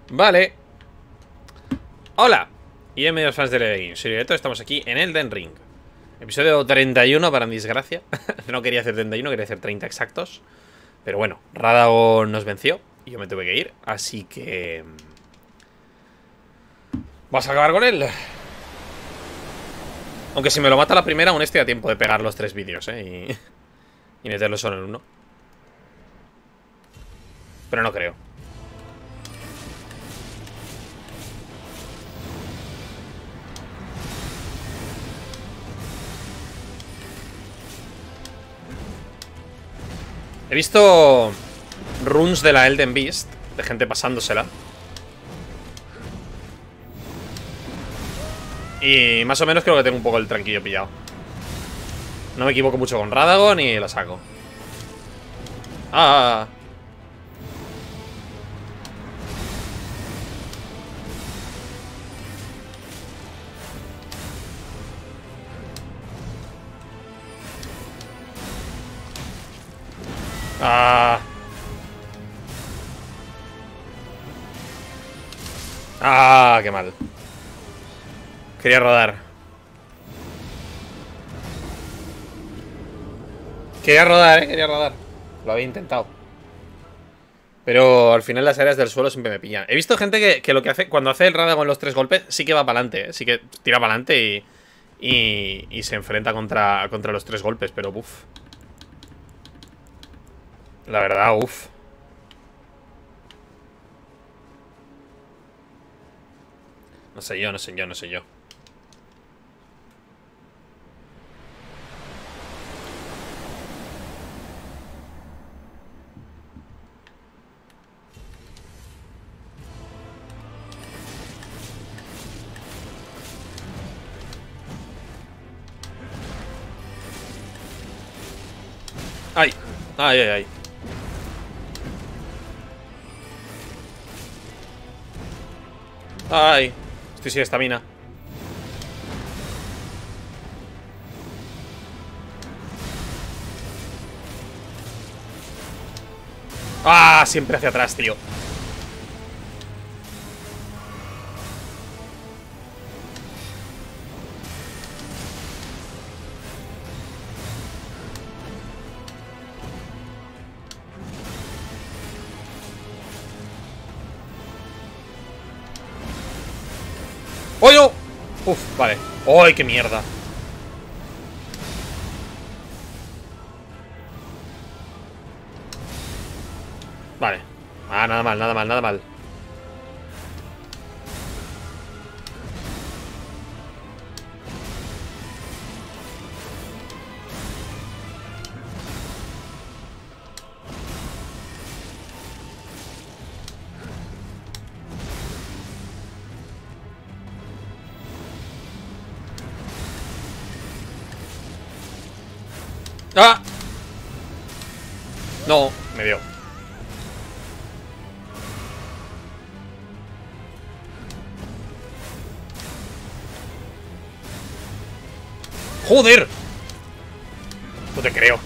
Vale. Hola. Y bienvenidos fans de Lede Games. Soy Directo, estamos aquí en Elden Ring. Episodio 31 para mi desgracia. No quería hacer 31, quería hacer 30 exactos. Pero bueno, Radagon nos venció y yo me tuve que ir, así que... vamos a acabar con él. Aunque si me lo mata la primera, aún estoy a tiempo de pegar los 3 vídeos, y meterlo solo en uno. Pero no creo. He visto runs de la Elden Beast, de gente pasándosela. Y más o menos creo que tengo un poco el tranquillo pillado. No me equivoco mucho con Radagon y la saco. Ah. Ah. Ah, qué mal. Quería rodar. Quería rodar, quería rodar. Lo había intentado. Pero al final las áreas del suelo siempre me pillan. He visto gente que lo que hace, cuando hace el Radagon en los 3 golpes, sí que va para adelante, sí que tira para adelante y se enfrenta contra los 3 golpes, pero uff. La verdad, uff. No sé yo, no sé yo, no sé yo. Ay, ay, ay, ay. Ay, estoy sin estamina. Ah, siempre hacia atrás, tío. ¡Oh, no! Uf, vale. ¡Ay, qué mierda! Vale. Ah, nada mal, nada mal, nada mal. ¡Ah! No, me dio. ¡Joder! No te creo.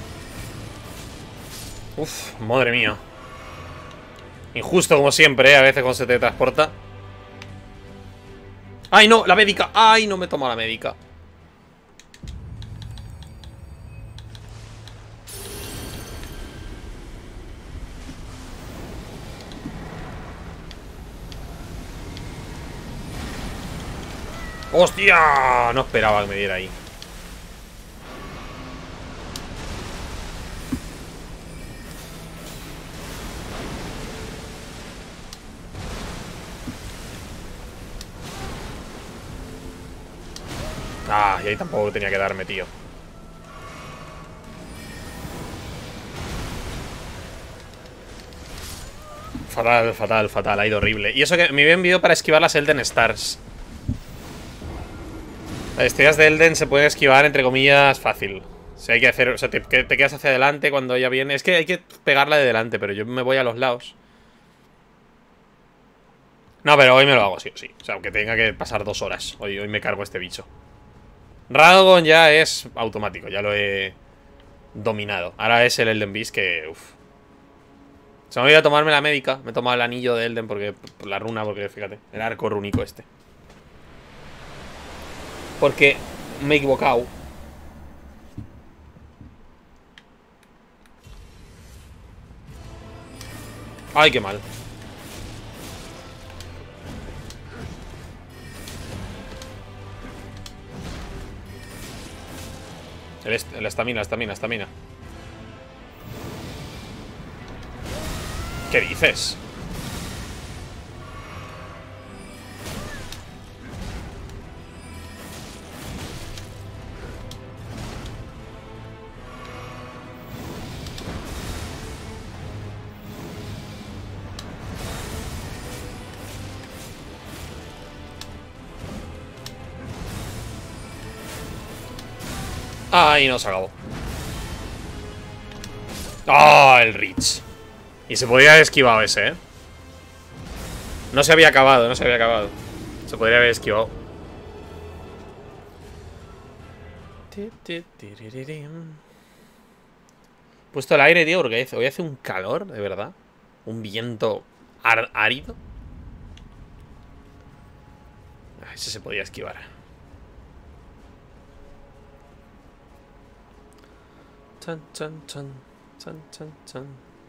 Uf, madre mía. Injusto como siempre, a veces cuando se teletransporta. ¡Ay, no! ¡La médica! ¡Ay, no me toma la médica! ¡Hostia! No esperaba que me diera ahí. Ah, y ahí tampoco tenía que darme, tío. Fatal, fatal, fatal. Ha ido horrible. Y eso que me había enviado para esquivar las Elden Stars. Las estrellas de Elden se pueden esquivar, entre comillas, fácil. Si hay que hacer... O sea, te quedas hacia adelante cuando ella viene. Es que hay que pegarla de delante, pero yo me voy a los lados. No, pero hoy me lo hago, sí o sí. O sea, aunque tenga que pasar 2 horas. Hoy me cargo este bicho. Radagon ya es automático, ya lo he dominado. Ahora es el Elden Beast que... Uf. Se me olvidó tomarme la médica. Me he tomado el anillo de Elden porque... Por la runa, porque fíjate. El arco rúnico este. Porque me he equivocado. Ay, qué mal. La estamina. ¿Qué dices? Ay, no se acabó. Ah, el Reach. Y se podría haber esquivado ese, ¿eh? No se había acabado. Se podría haber esquivado. Puesto el aire, tío, porque hoy hace un calor, de verdad. Un viento árido. Ese se podía esquivar. Chan, chan, chan. Chan, chan, chan.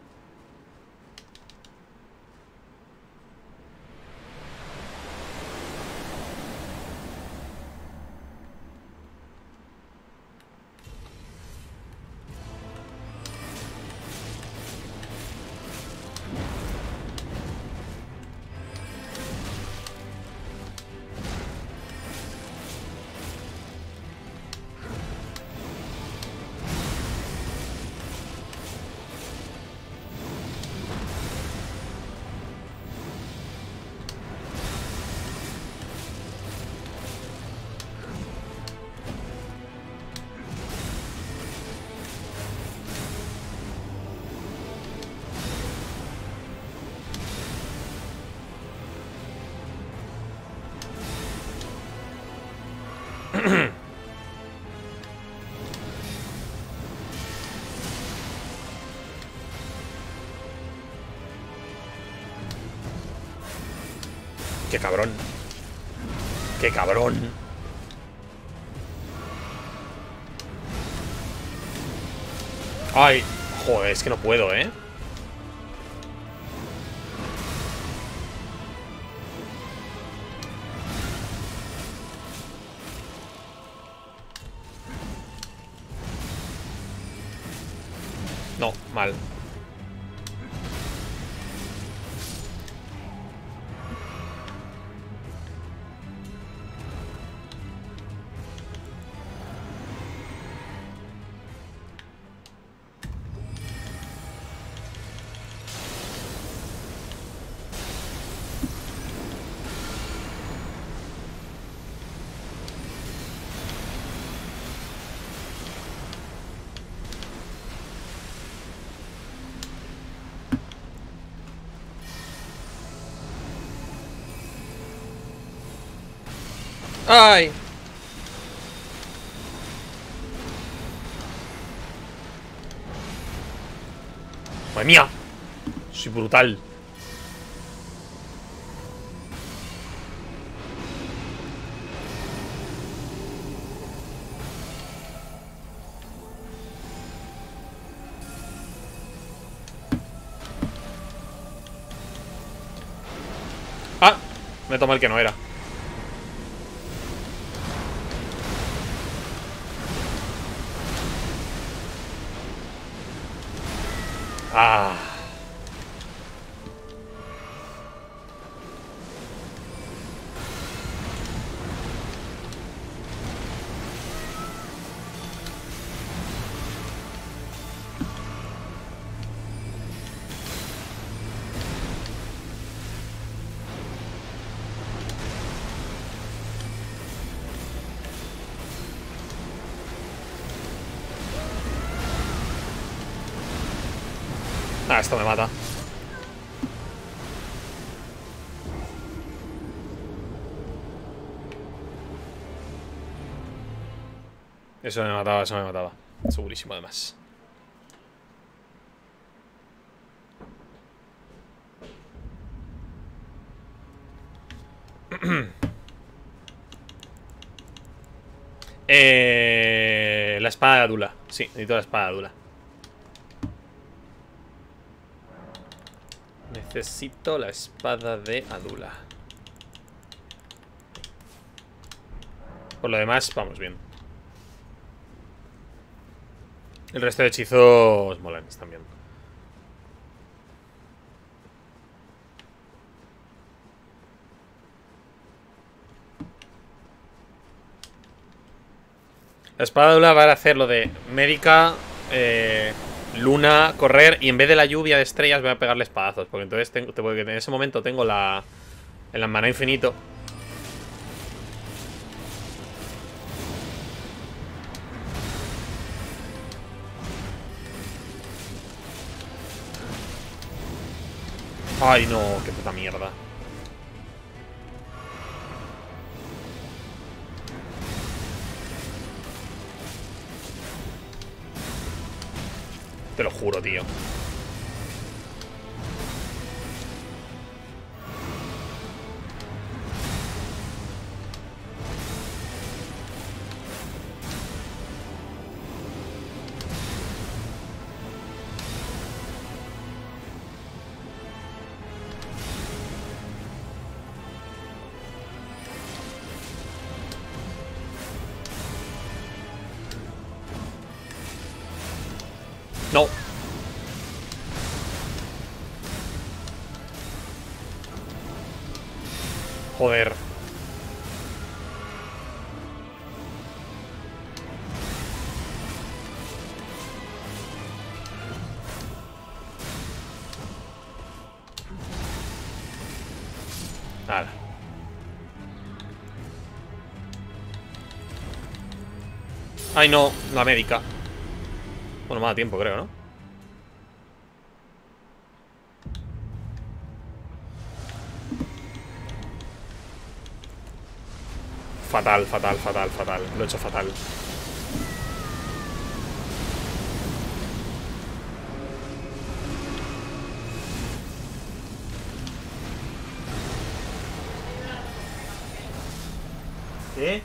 Qué cabrón. Qué cabrón. Ay, joder, es que no puedo, ¿eh? No, mal. ¡Ay! ¡Madre mía! Soy brutal. ¡Ah! Me tomé el que no era. ¡Ah! Ah, esto me mata. Eso me mataba, eso me mataba. Segurísimo, además. La espada de Adula. Sí, necesito la espada de Adula. Necesito la espada de Adula. Por lo demás, vamos bien. El resto de hechizos molan también. La espada de Adula va a hacer lo de médica, luna, correr. Y en vez de la lluvia de estrellas voy a pegarle espadazos. Porque entonces porque en ese momento tengo el maná infinito. Ay, no, qué puta mierda. Te lo juro, tío. No. Joder. Nada. Ay, no, la médica. Bueno, me da tiempo, creo, ¿no? Fatal, fatal, fatal, fatal. Lo he hecho fatal. ¿Qué?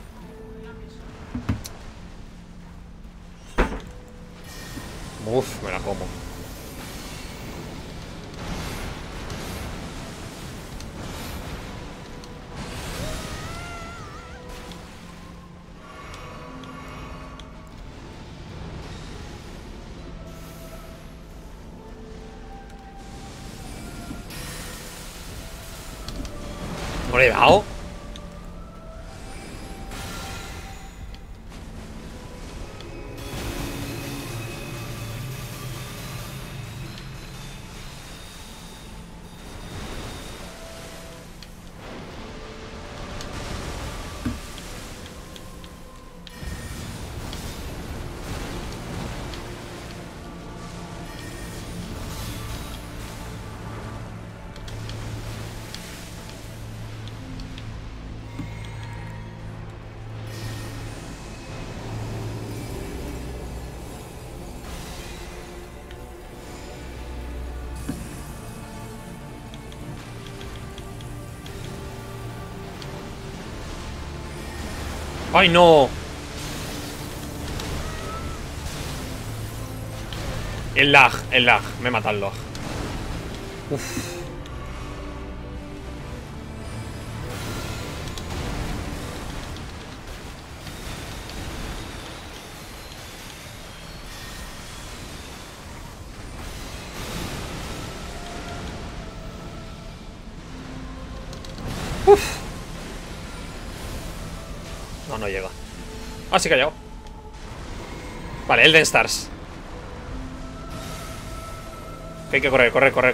Uf, me la como. ¿No le he dado? ¡Ay, no! El lag. Me mata el lag. Uf. Uf. No, no llega. Ah, sí que ha llegado. Vale, Elden Stars. Que hay que correr.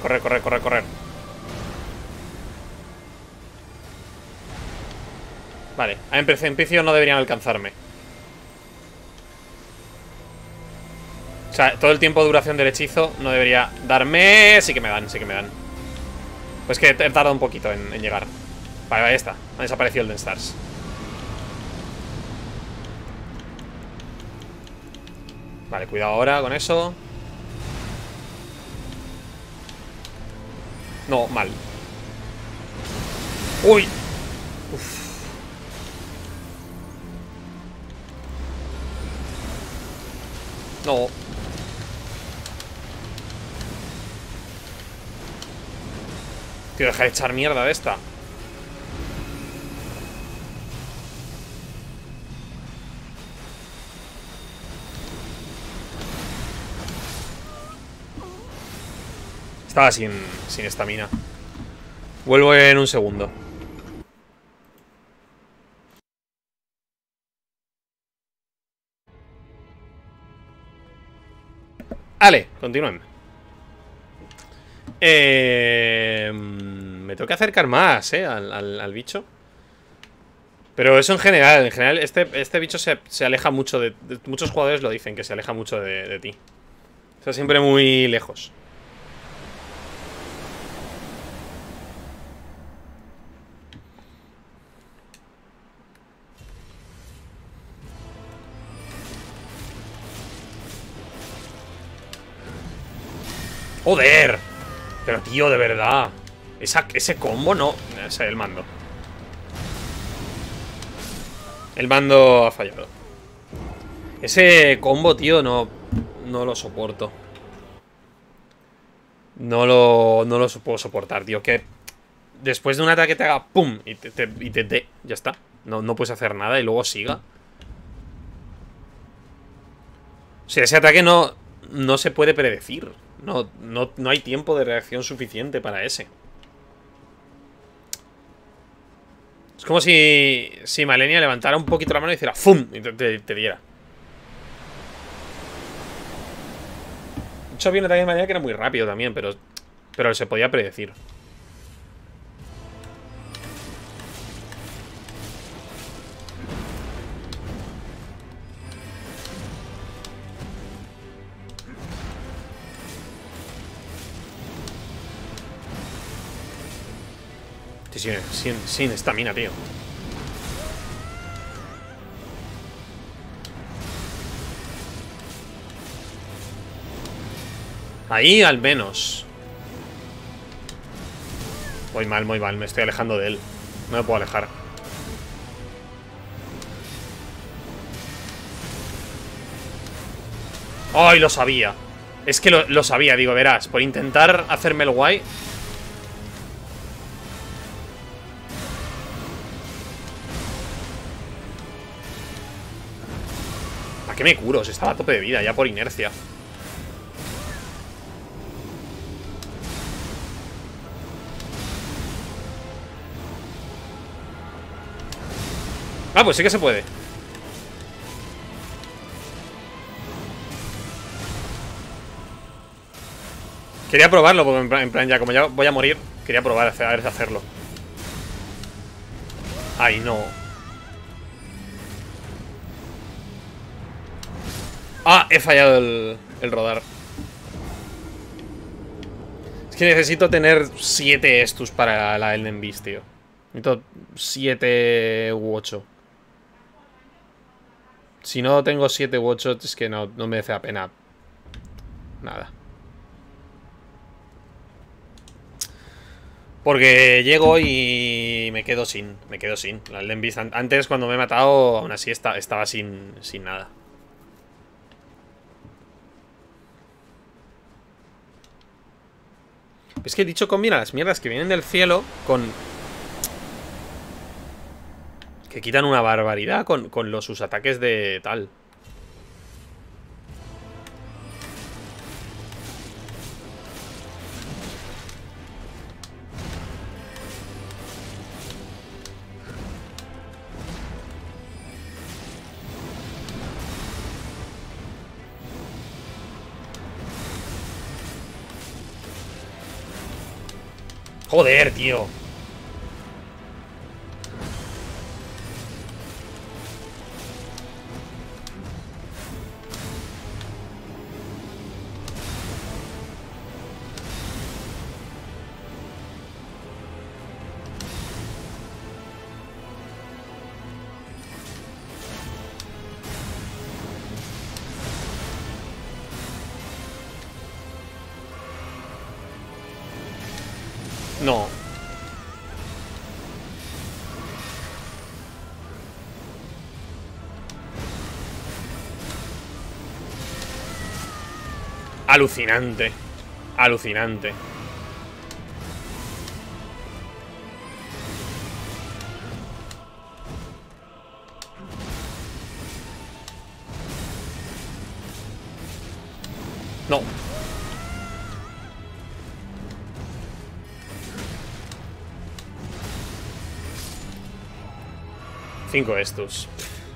Vale, en principio no deberían alcanzarme. O sea, todo el tiempo de duración del hechizo no debería darme... Sí que me dan. Pues que he tardado un poquito en llegar. Vale, ahí está. Ha desaparecido el Elden Stars. Vale, cuidado ahora con eso. No, mal. ¡Uy! No. Tío, deja de echar mierda de esta. Estaba sin estamina. Vuelvo en un segundo. Vale, continúen. Me tengo que acercar más, al bicho. Pero eso en general. En general, este bicho se aleja mucho de... Muchos jugadores lo dicen, que se aleja mucho de ti. Está siempre muy lejos. ¡Joder! Pero tío, de verdad. Ese combo no... Ese es el mando. El mando ha fallado. Ese combo, tío, no lo soporto. No lo puedo soportar, tío. Que después de un ataque te haga ¡pum! Y te dé. Ya está. No puedes hacer nada y luego siga. O sea, ese ataque no se puede predecir. No hay tiempo de reacción suficiente para ese. Es como si Malenia levantara un poquito la mano y hiciera ¡fum! Y te diera. De hecho, había un ataque de Malenia que era muy rápido también, pero se podía predecir. Sin estamina, tío. Ahí al menos. Muy mal, me estoy alejando de él. No me puedo alejar. ¡Ay, lo sabía! Es que lo sabía, digo, verás. Por intentar hacerme el guay. ¿A qué me curo? Si estaba a tope de vida, ya por inercia. Ah, pues sí que se puede. Quería probarlo, porque en plan, ya como ya voy a morir, quería probar a ver si hacerlo. Ay, no. Ah, he fallado el rodar. Es que necesito tener 7 estus para la Elden Beast, tío. Necesito 7 u 8. Si no tengo 7 u 8, es que no merece la pena. Nada. Porque llego y me quedo sin. La Elden Beast. Antes, cuando me he matado, aún así estaba sin nada. Es que he dicho combina las mierdas que vienen del cielo con... Que quitan una barbaridad con sus ataques de tal. Joder, tío. No. Alucinante. Alucinante. No. Cinco estos.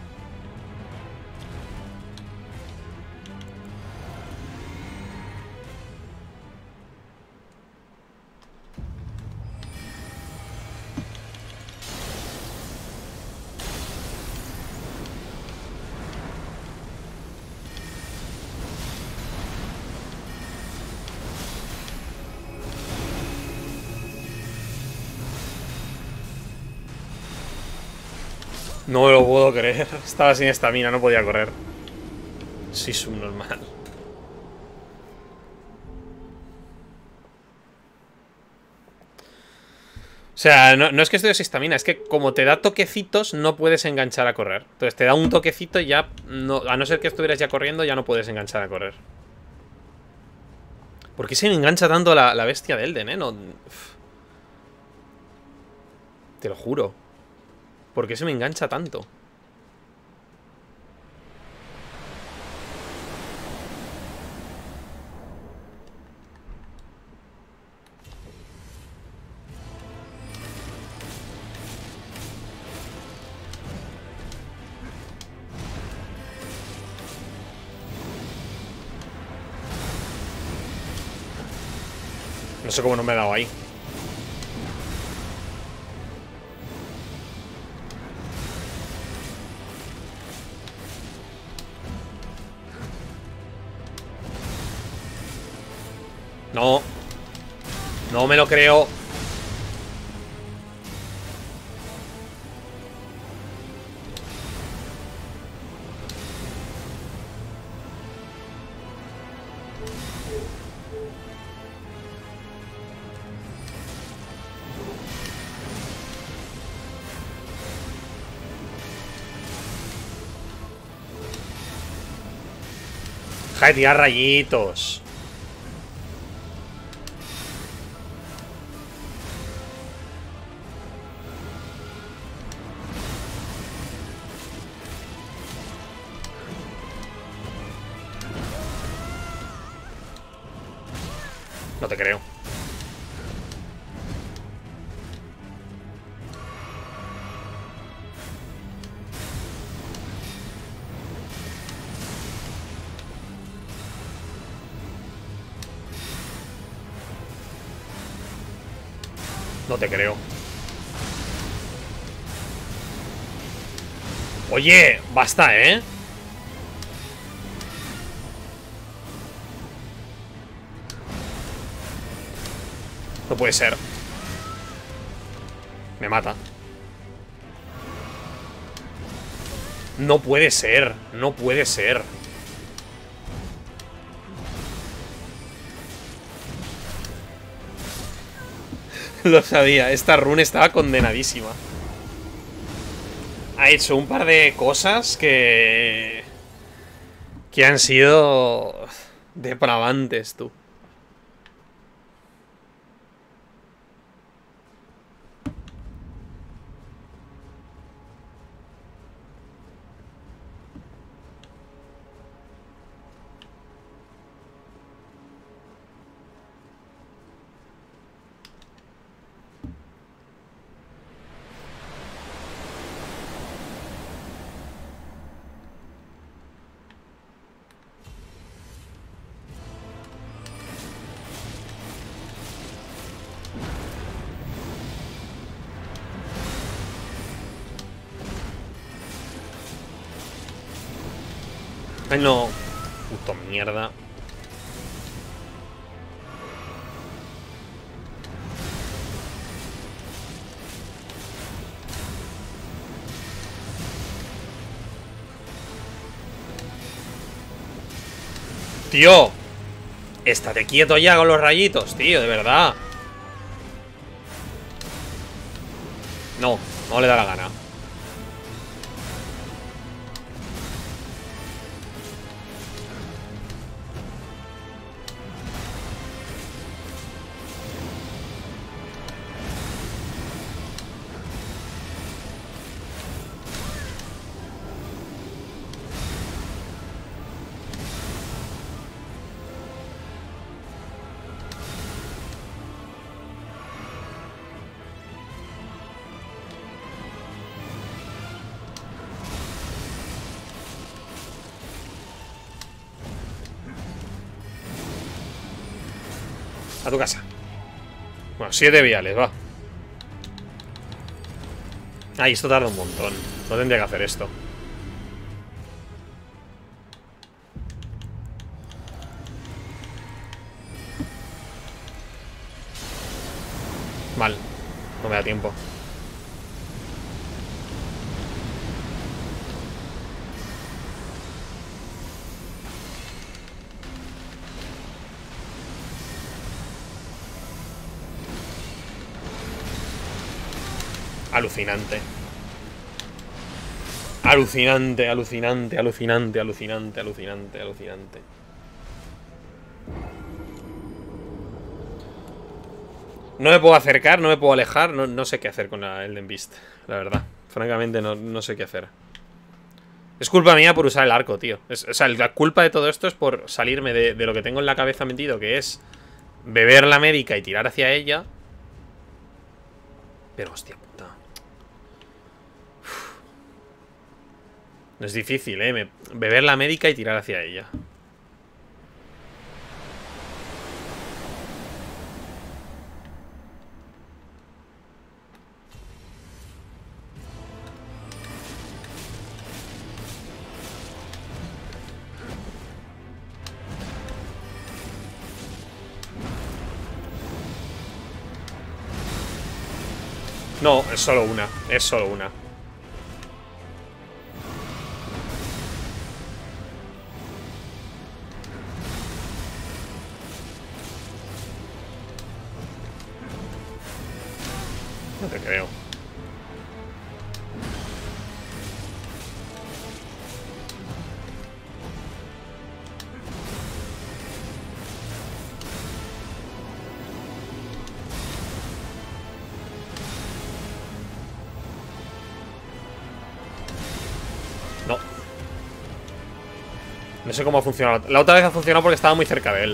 No me lo puedo creer. Estaba sin estamina, no podía correr. Sí, subnormal. O sea, no es que estoy sin estamina, es que como te da toquecitos, no puedes enganchar a correr. Entonces te da un toquecito y ya, no, a no ser que estuvieras ya corriendo, ya no puedes enganchar a correr. ¿Por qué se me engancha tanto la bestia de Elden, no? Te lo juro. ¿Por qué se me engancha tanto? No sé cómo no me he dado ahí. No. No me lo creo. Deja de tirar rayitos. No te creo. No te creo. Oye, basta, ¿eh? No puede ser. Me mata. No puede ser. No puede ser. Lo sabía. Esta run estaba condenadísima. Ha hecho un par de cosas que han sido depravantes, tú. Ay, no. Puto mierda. Tío. Estate quieto ya con los rayitos, tío, de verdad. No, no le da la gana. A tu casa. Bueno, 7 viales, va. Ay, esto tarda un montón. No tendría que hacer esto. Mal. No me da tiempo. Alucinante. Alucinante, alucinante, alucinante, alucinante, alucinante, alucinante. No me puedo acercar, no me puedo alejar. No sé qué hacer con la Elden Beast, la verdad. Francamente no sé qué hacer. Es culpa mía por usar el arco, tío. O sea, la culpa de todo esto es por salirme de lo que tengo en la cabeza metido, que es beber la médica y tirar hacia ella. Pero hostia puta. No es difícil, beber la médica y tirar hacia ella. No, es solo una. Es solo una. No te creo. No. No sé cómo ha funcionado. La otra vez ha funcionado porque estaba muy cerca de él.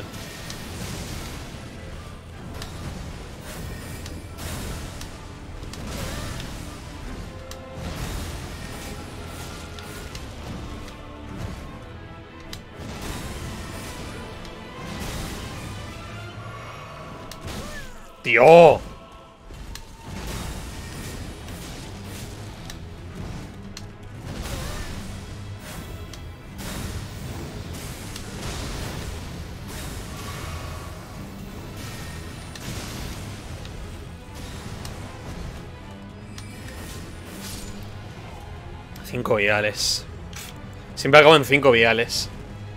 ¡Tío! Cinco viales. Siempre acabo en 5 viales.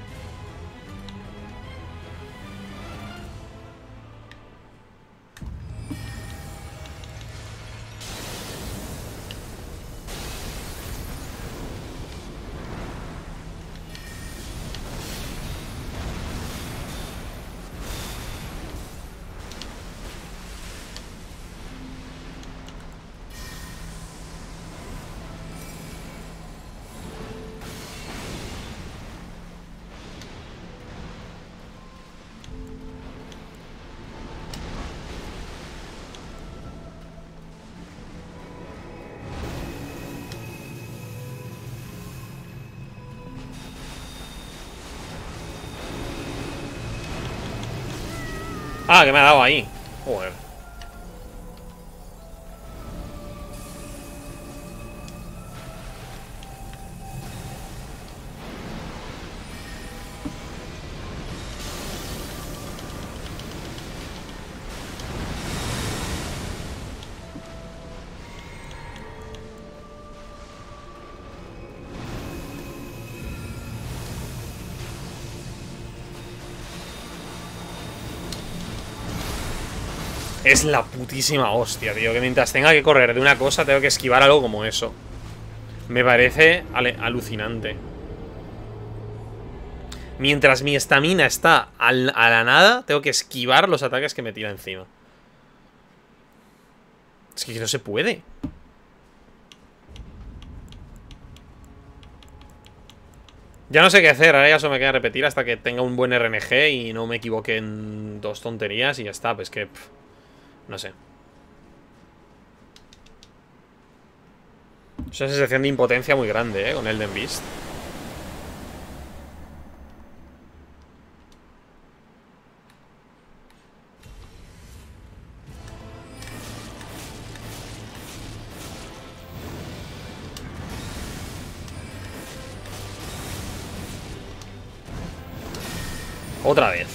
Ah, que me ha dado ahí. Joder. Es la putísima hostia, tío. Que mientras tenga que correr de una cosa, tengo que esquivar algo como eso. Me parece alucinante. Mientras mi estamina está a la nada, tengo que esquivar los ataques que me tira encima. Es que no se puede. Ya no sé qué hacer, ahora ya solo me queda repetir hasta que tenga un buen RNG y no me equivoque en 2 tonterías y ya está, pues que... no sé. Es una sensación de impotencia muy grande, con Elden Beast. Otra vez.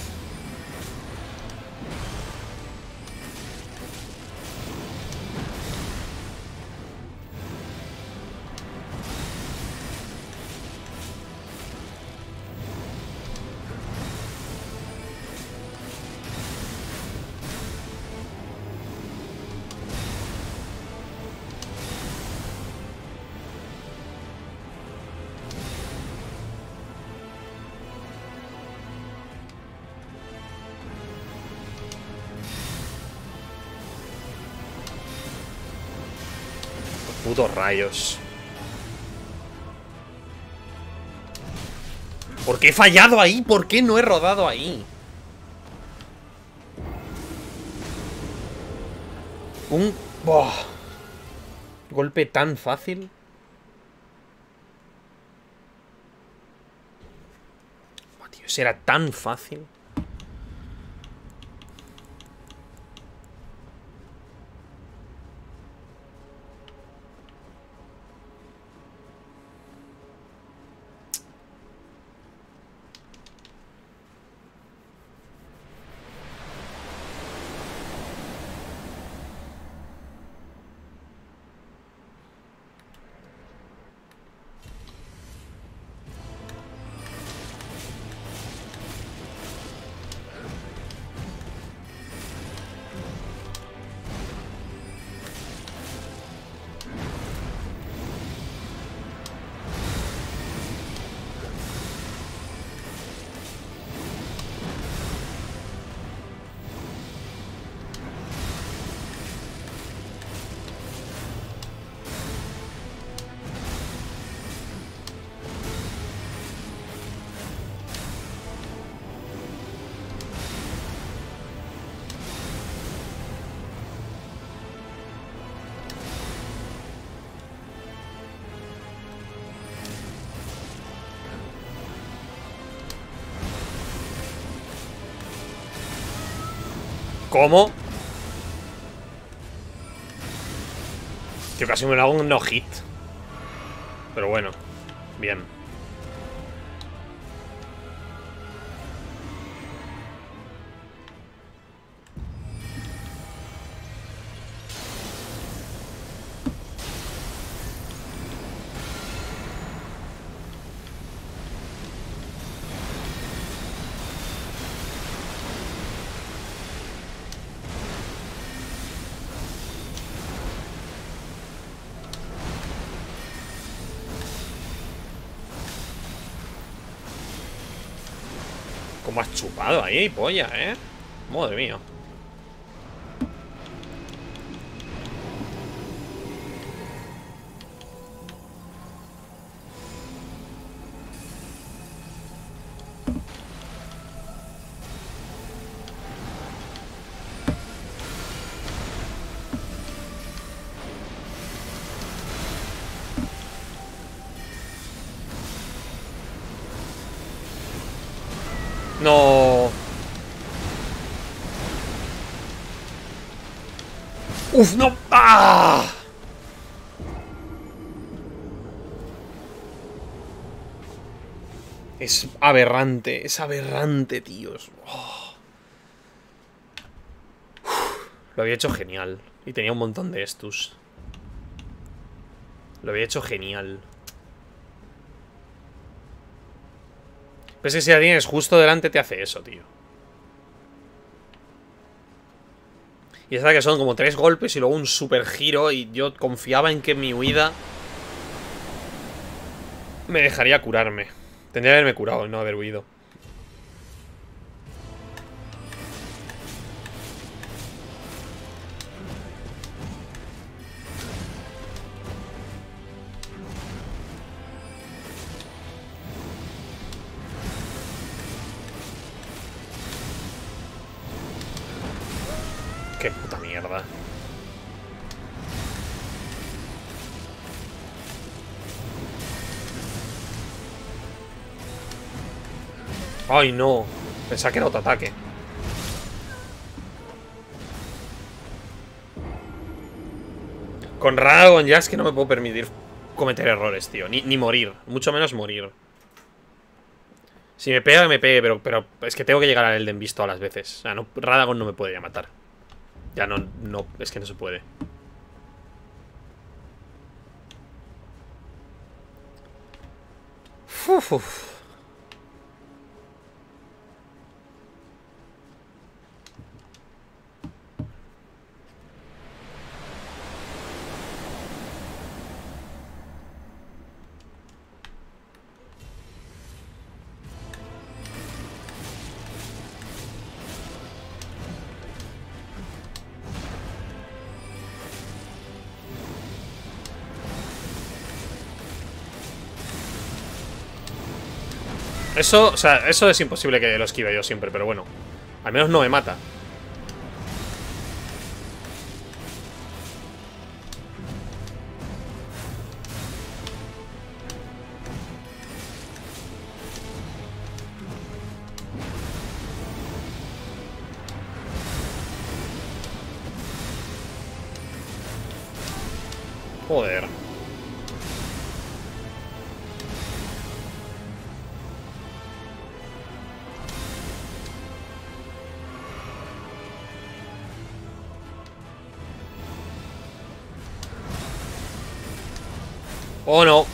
Putos rayos. ¿Por qué he fallado ahí? ¿Por qué no he rodado ahí? Un... ¡Buah! Golpe tan fácil. Buah, tío, ese era tan fácil. ¿Cómo? Tío, casi me lo hago un no-hit. Pero bueno, bien. ¿Cómo has chupado ahí, polla, Madre mía. No. Uf, no. ¡Ah! Es aberrante, tíos. Oh. Lo había hecho genial. Y tenía un montón de estus. Lo había hecho genial. Pero es que si la tienes justo delante te hace eso, tío. Y esa que son como 3 golpes y luego un super giro. Y yo confiaba en que mi huida me dejaría curarme. Tendría que haberme curado y no haber huido. Qué puta mierda. Ay, no. Pensaba que era otro ataque. Con Radagon ya es que no me puedo permitir cometer errores, tío. Ni morir. Mucho menos morir. Si me pega, me pegue, pero es que tengo que llegar al Elden Beast todas las veces. O sea, no, Radagon no me puede ya matar. Ya no, es que no se puede. Uf. Eso, o sea, eso es imposible que lo esquive yo siempre, pero bueno. Al menos no me mata. Joder. Oh, no.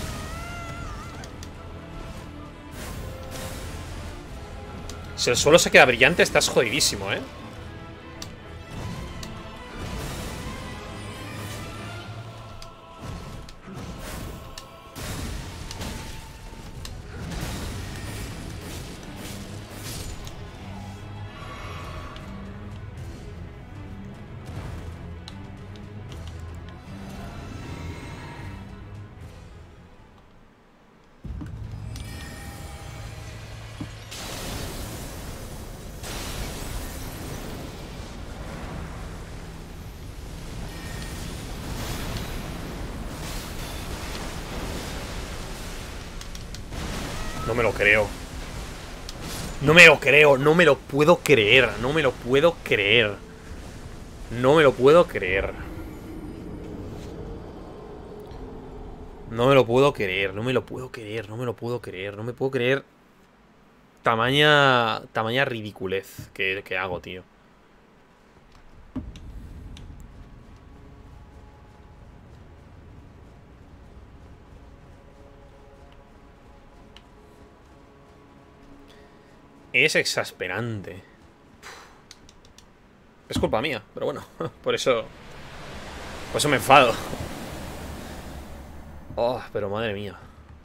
Si el suelo se queda brillante, estás jodidísimo, ¿eh? No me lo creo. No me lo creo, no me lo puedo creer. No me lo puedo creer. No me lo puedo creer. No me lo puedo creer, no me lo puedo creer, no me lo puedo creer, no me puedo creer. Tamaña ridiculez que hago, tío. Es exasperante. Es culpa mía, pero bueno, por eso me enfado. Oh, pero madre mía.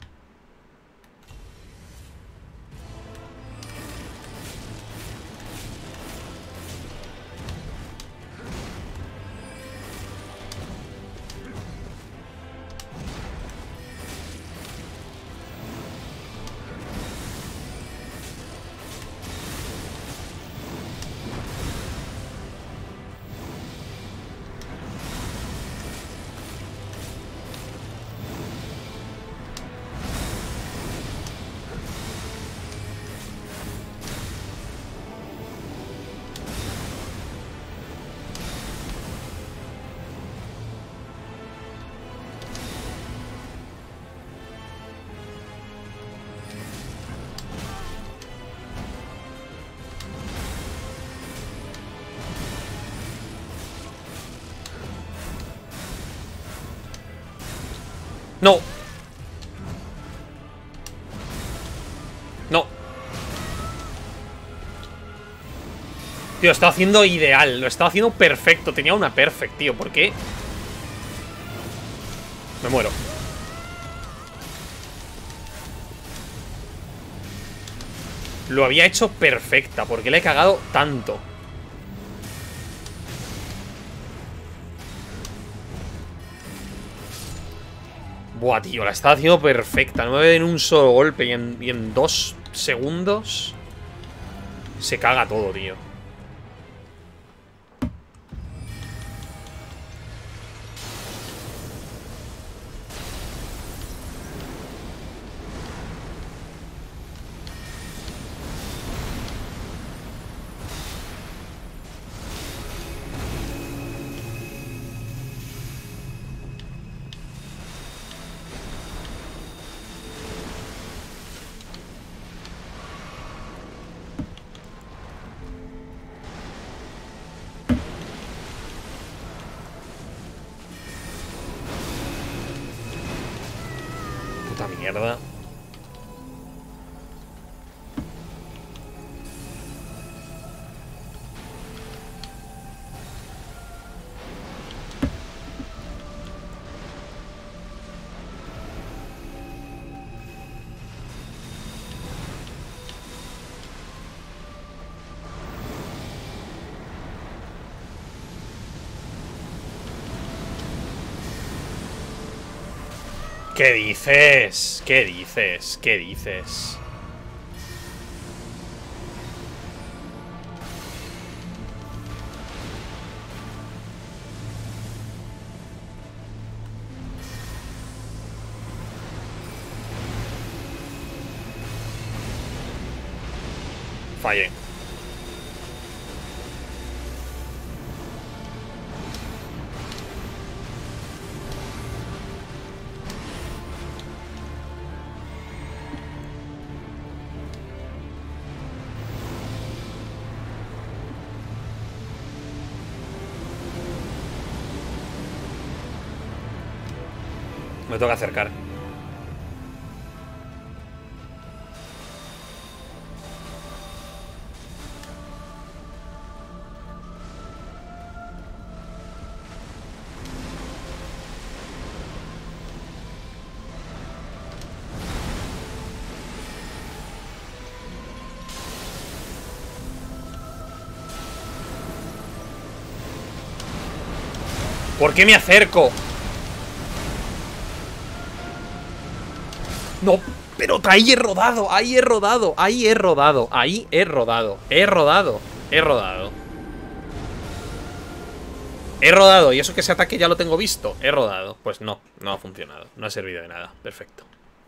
No. No. Tío, lo estaba haciendo ideal. Lo estaba haciendo perfecto. Tenía una perfect, tío. ¿Por qué? Me muero. Lo había hecho perfecta. ¿Por qué le he cagado tanto? Buah, tío, la estaba haciendo perfecta. 9 en un solo golpe y en 2 segundos se caga todo, tío. Puta mierda. ¿Qué dices? ¿Qué dices? ¿Qué dices? Fallé. Me toca acercar. ¿Por qué me acerco? No, pero ahí he rodado, ahí he rodado, ahí he rodado, ahí he rodado, he rodado, he rodado. He rodado, y eso que ese ataque ya lo tengo visto. He rodado, pues no, no ha funcionado. No ha servido de nada, perfecto.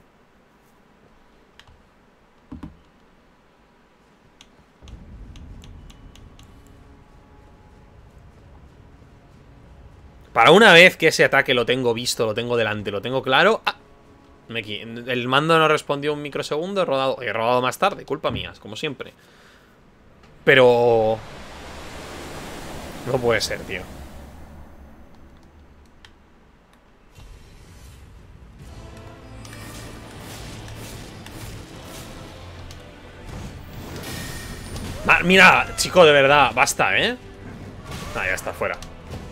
Para una vez que ese ataque lo tengo visto, lo tengo delante, lo tengo claro. ¡Ah! El mando no respondió un microsegundo. He rodado más tarde, culpa mía, como siempre. Pero... no puede ser, tío. Mira, chico, de verdad, basta, ¿eh? Ah, ya está, fuera.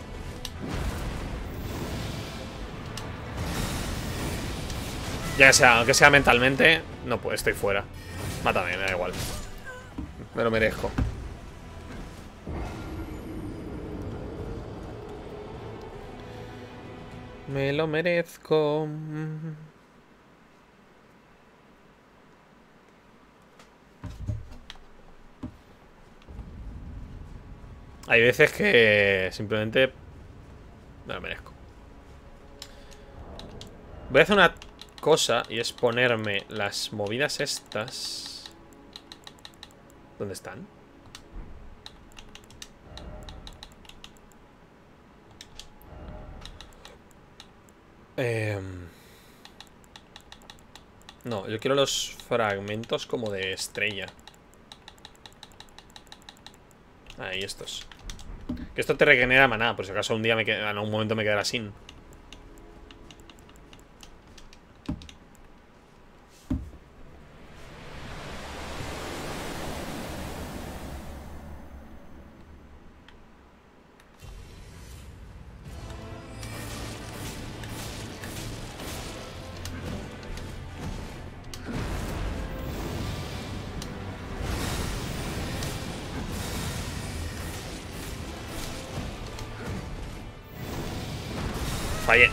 Ya sea, aunque sea mentalmente, no puedo, estoy fuera. Mátame, me da igual. Me lo merezco. Me lo merezco. Hay veces que simplemente me lo merezco. Voy a hacer una cosa y es ponerme las movidas estas. ¿Dónde están? No, yo quiero los fragmentos como de estrella. Ahí, estos. Que esto te regenera maná, por si acaso un día en un momento me quedará sin. Fallé.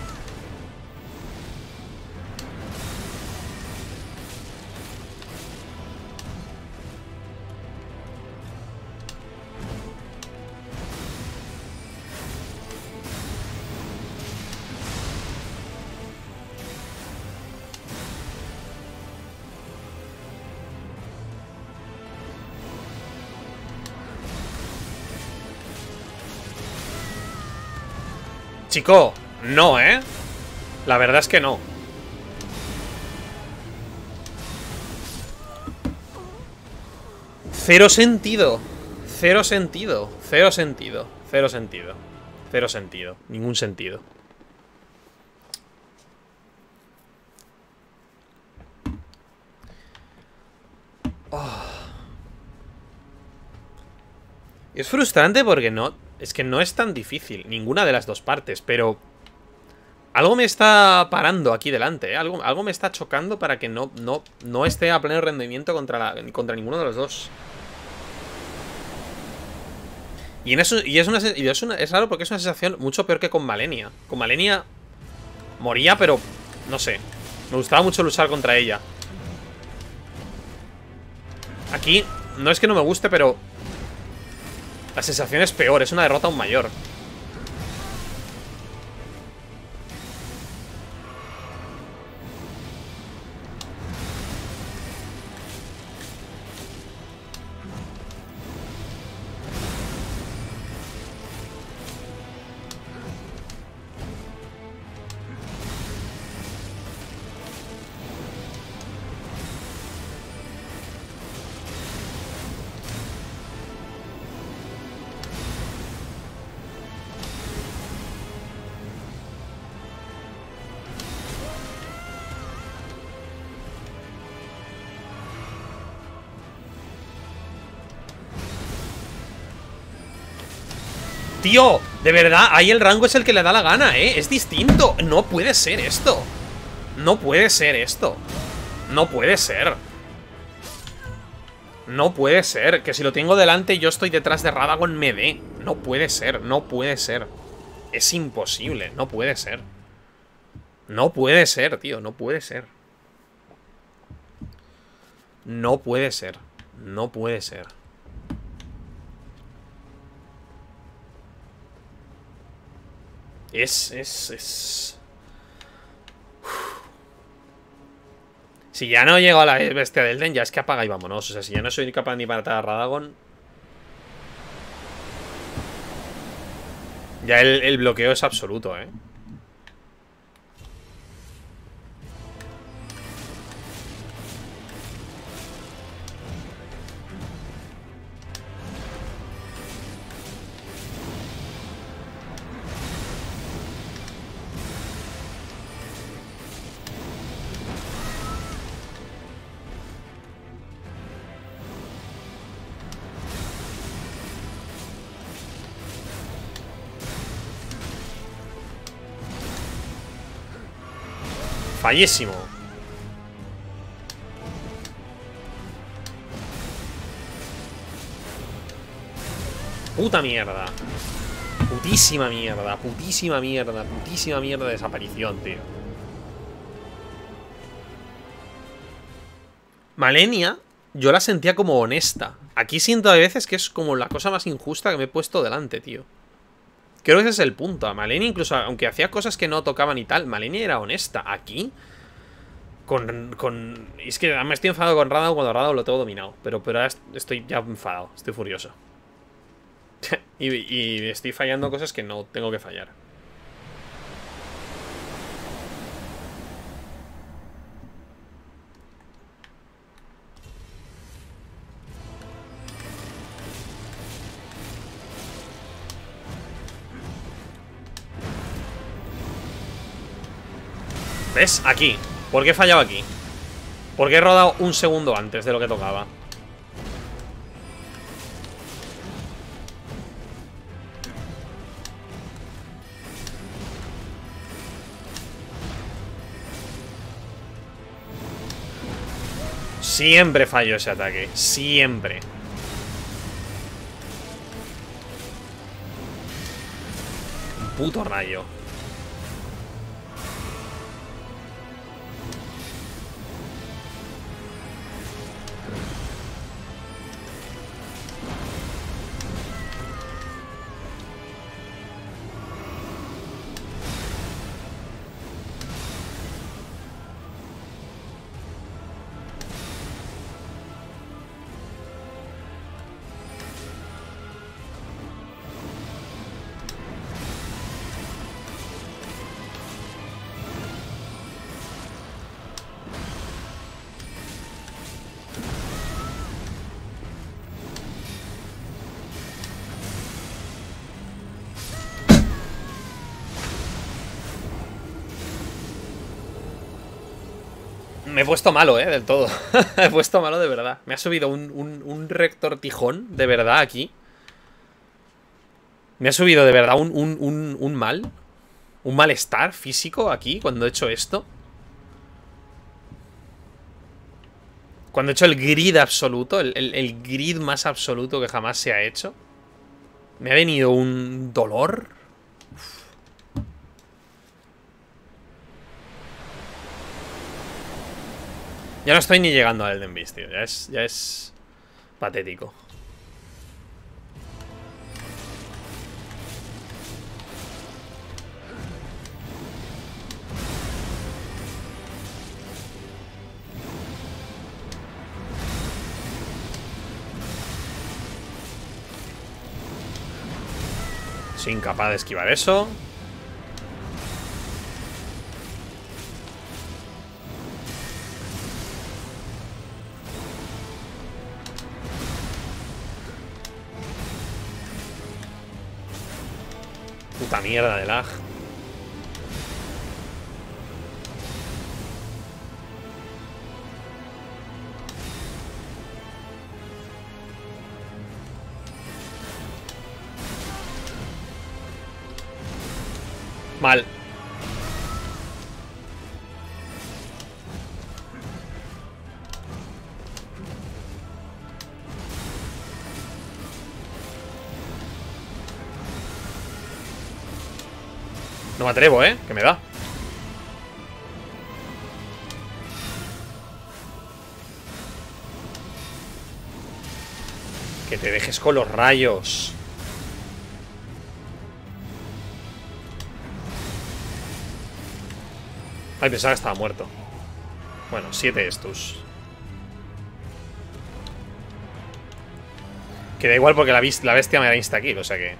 Chico, no, ¿eh? La verdad es que no. Cero sentido. Cero sentido. Cero sentido. Cero sentido. Cero sentido. Ningún sentido. Es frustrante porque no... Es que no es tan difícil, ninguna de las dos partes, pero... Algo me está parando aquí delante, ¿eh? Algo me está chocando para que no esté a pleno rendimiento contra ninguno de los dos. Es raro porque es una sensación mucho peor que con Malenia. Con Malenia moría, pero no sé. Me gustaba mucho luchar contra ella. Aquí no es que no me guste, pero la sensación es peor, es una derrota aún mayor. Tío, de verdad, ahí el rango es el que le da la gana, ¿eh? Es distinto. No puede ser esto. No puede ser esto. No puede ser. No puede ser. Que si lo tengo delante y yo estoy detrás de Radagon me dé. No puede ser, no puede ser. Es imposible, no puede ser. No puede ser, tío, no puede ser. No puede ser. No puede ser. Es... Si ya no llego a la bestia del Den, ya es que apaga y vámonos. O sea, si ya no soy capaz ni para matar a Radagon, ya el bloqueo es absoluto, ¿eh? Fallísimo. Puta mierda. Putísima mierda. Putísima mierda. Putísima mierda de desaparición, tío. Malenia, yo la sentía como honesta. Aquí siento a veces que es como la cosa más injusta que me he puesto delante, tío. Creo que ese es el punto. A Malenia, incluso aunque hacía cosas que no tocaban y tal, Malenia era honesta. Aquí, es que me estoy enfadado con Radagon cuando Radagon lo tengo dominado. Pero ahora estoy ya enfadado. Estoy furioso. y estoy fallando cosas que no tengo que fallar. ¿Ves? Aquí. ¿Por qué he fallado aquí? ¿Por qué he rodado un segundo antes de lo que tocaba? Siempre fallo ese ataque. Siempre. Un puto rayo. Me he puesto malo, del todo. Me he puesto malo de verdad. Me ha subido un retortijón de verdad aquí. Me ha subido de verdad un mal. Un malestar físico aquí cuando he hecho esto. Cuando he hecho el grid absoluto, el grid más absoluto que jamás se ha hecho. Me ha venido un dolor. Ya no estoy ni llegando al Elden Beast, tío. Ya es patético. Soy incapaz de esquivar eso. Puta mierda de lag. Mal. No me atrevo, que me da. Que te dejes con los rayos. Ay, pensaba que estaba muerto. Bueno, 7 estos. Que da igual porque la bestia me da insta-kill, o sea que...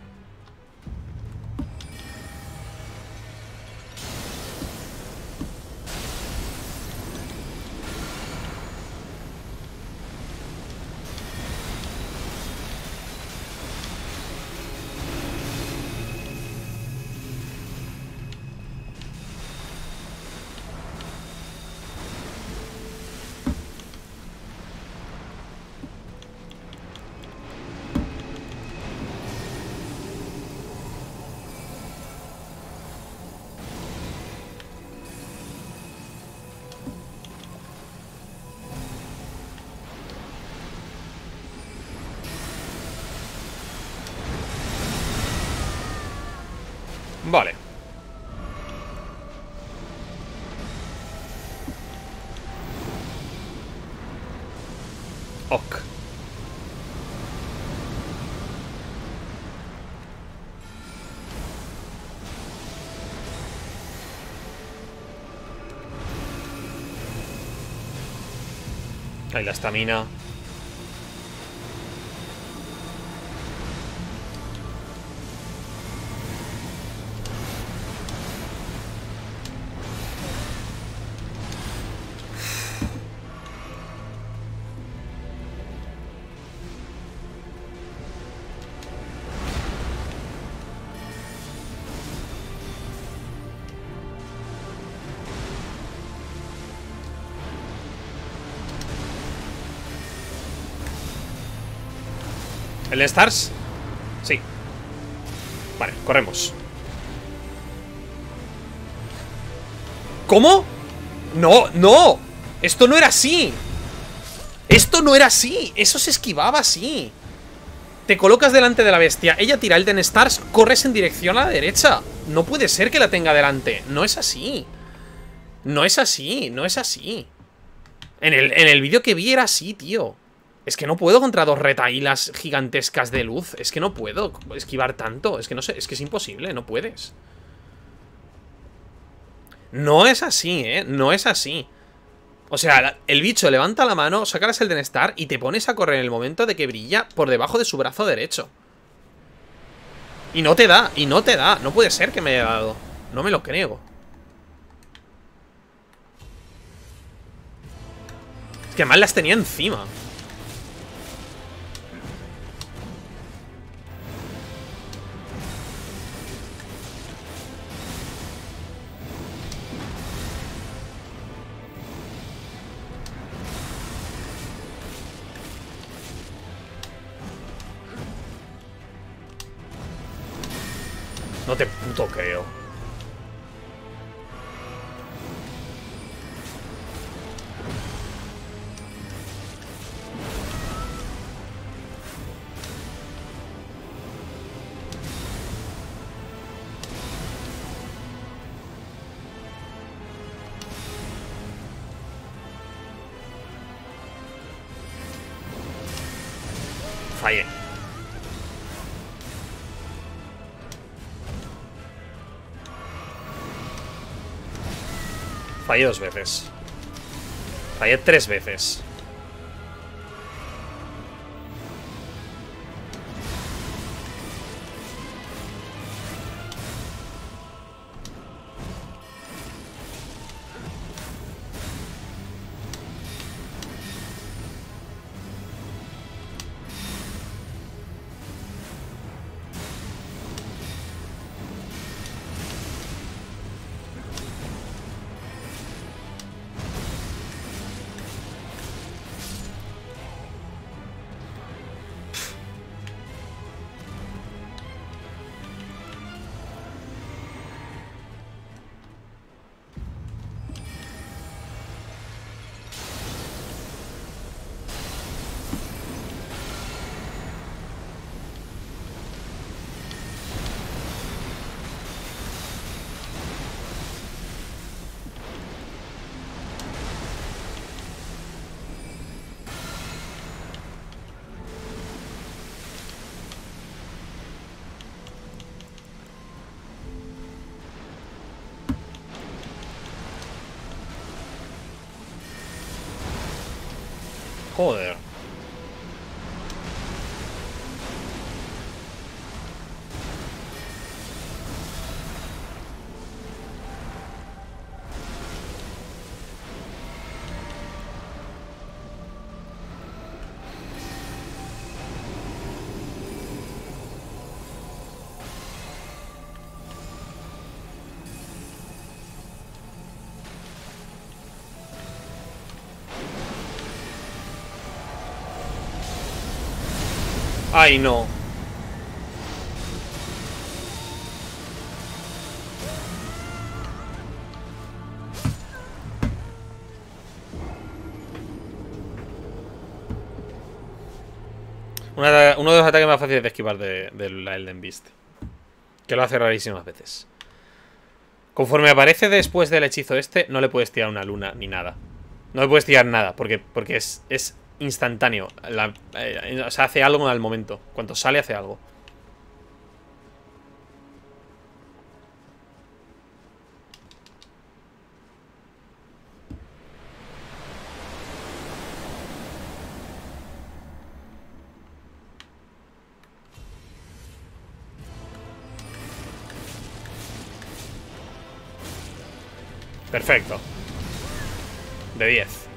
Vale. Ok. Ahí la estamina. ¿El Stars? Sí. Vale, corremos. ¿Cómo? No, no. Esto no era así. Esto no era así. Eso se esquivaba así. Te colocas delante de la bestia, ella tira Elden Stars, corres en dirección a la derecha. No puede ser que la tenga delante. No es así. No es así, no es así. En el vídeo que vi era así, tío. Es que no puedo contra dos retailas gigantescas de luz. Es que no puedo esquivar tanto. Es que no sé, es que es imposible, no puedes. No es así, no es así. O sea, el bicho levanta la mano, saca el Elden Star y te pones a correr en el momento de que brilla por debajo de su brazo derecho. Y no te da, y no te da. No puede ser que me haya dado. No me lo creo. Es que además las tenía encima. No te puto creo. Fallé. Fallé 2 veces. Fallé 3 veces. Joder. Ay, no. Uno de los ataques más fáciles de esquivar de la Elden Beast. Que lo hace rarísimas veces. Conforme aparece después del hechizo este, no le puedes tirar una luna ni nada. No le puedes tirar nada, porque es instantáneo. O sea, hace algo al momento. Cuando sale, hace algo. Perfecto. De 10.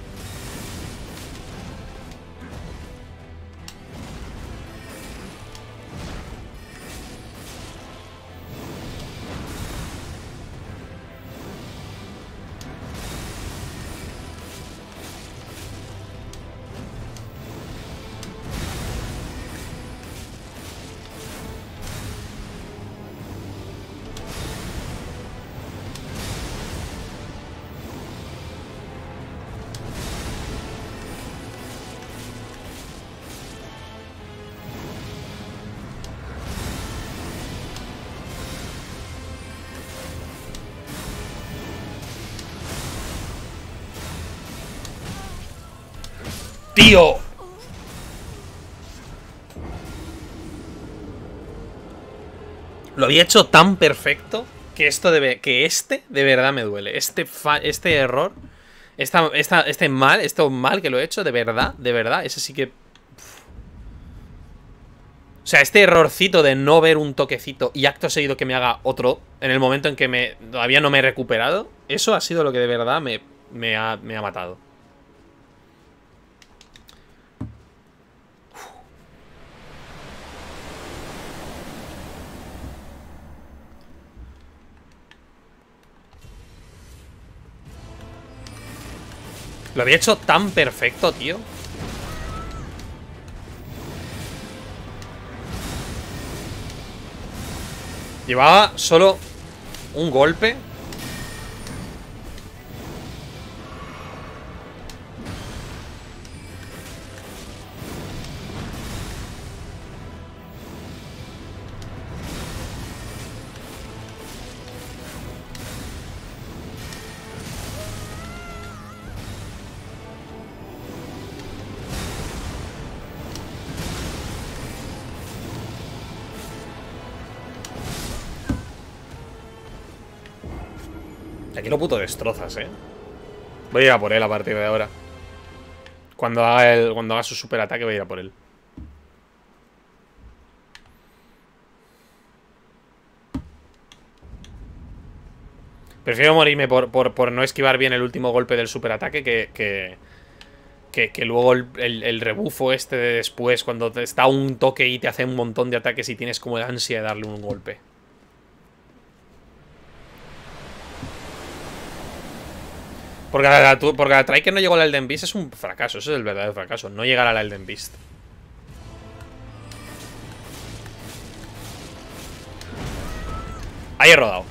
¡Tío! Lo había hecho tan perfecto que este de verdad me duele. Este error, este mal que lo he hecho, de verdad, ese sí que... O sea, este errorcito de no ver un toquecito y acto seguido que me haga otro en el momento en que todavía no me he recuperado, eso ha sido lo que de verdad me ha matado. Lo había hecho tan perfecto, tío. Llevaba solo un golpe. Aquí lo puto destrozas, Voy a ir a por él a partir de ahora. Cuando haga su super ataque voy a ir a por él. Prefiero morirme por no esquivar bien el último golpe del super ataque que luego el rebufo este de después, cuando te está un toque y te hace un montón de ataques y tienes como el ansia de darle un golpe. Porque la try que no llegó al Elden Beast es un fracaso. Eso es el verdadero fracaso. No llegar al Elden Beast. Ahí he rodado.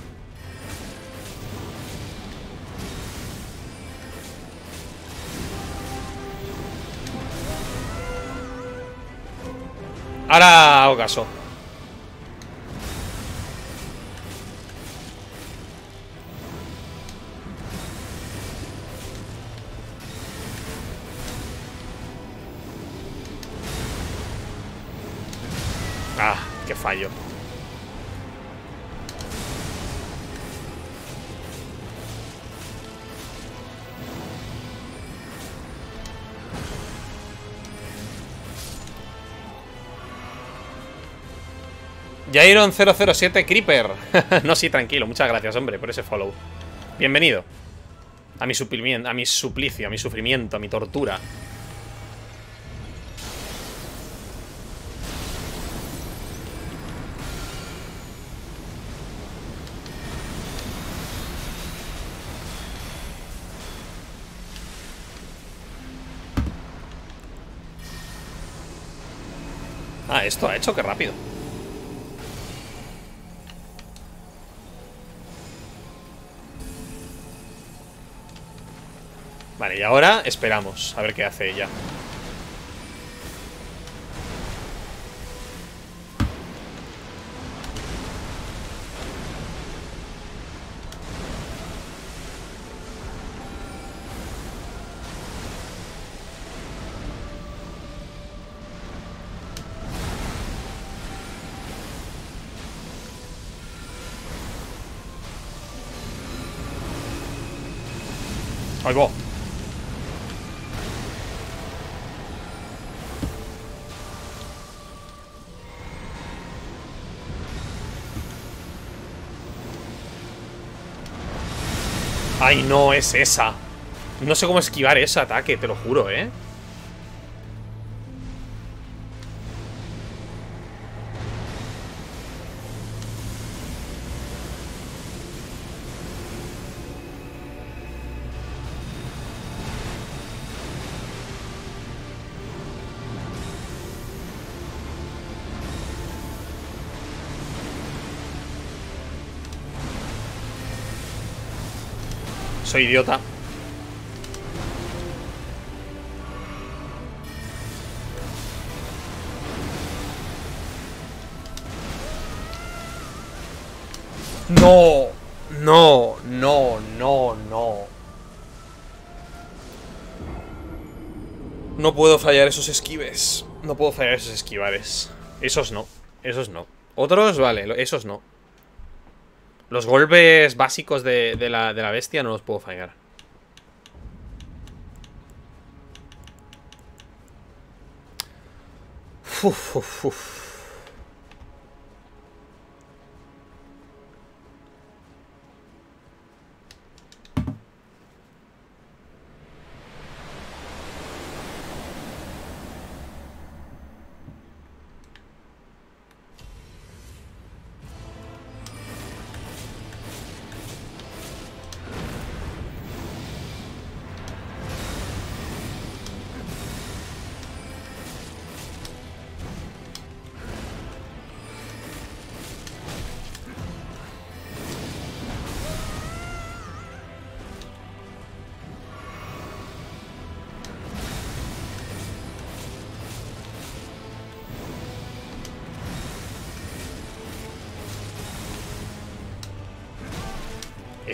Ahora hago caso. Ah, qué fallo. Jairon 007 Creeper. No, sí, tranquilo. Muchas gracias, hombre, por ese follow. Bienvenido a mi suplimiento, a mi suplicio, a mi sufrimiento, a mi tortura. Ah, esto ha hecho que rápido. Vale, y ahora esperamos a ver qué hace ella. Ahí va. Ay, no, es esa. No sé cómo esquivar ese ataque, te lo juro, Soy idiota. No, no, no, no, no. No puedo fallar esos esquives. No puedo fallar esos esquivares. Esos no, esos no. Otros, vale, esos no. Los golpes básicos de la bestia no los puedo fallar. Uf, uf, uf.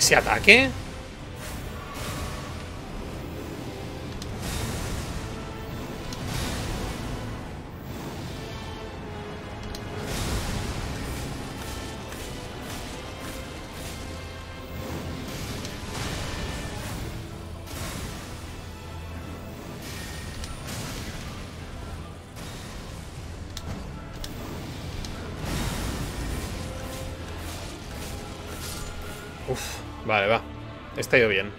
¿Ese ataque? Uf, vale, va. Está ido bien.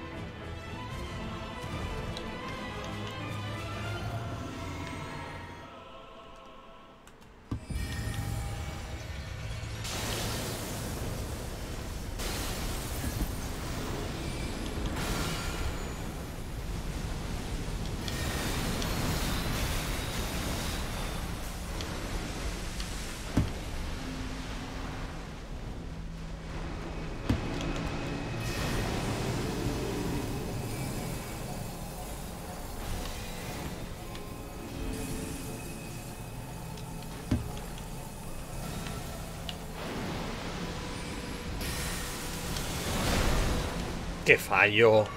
¡Qué fallo!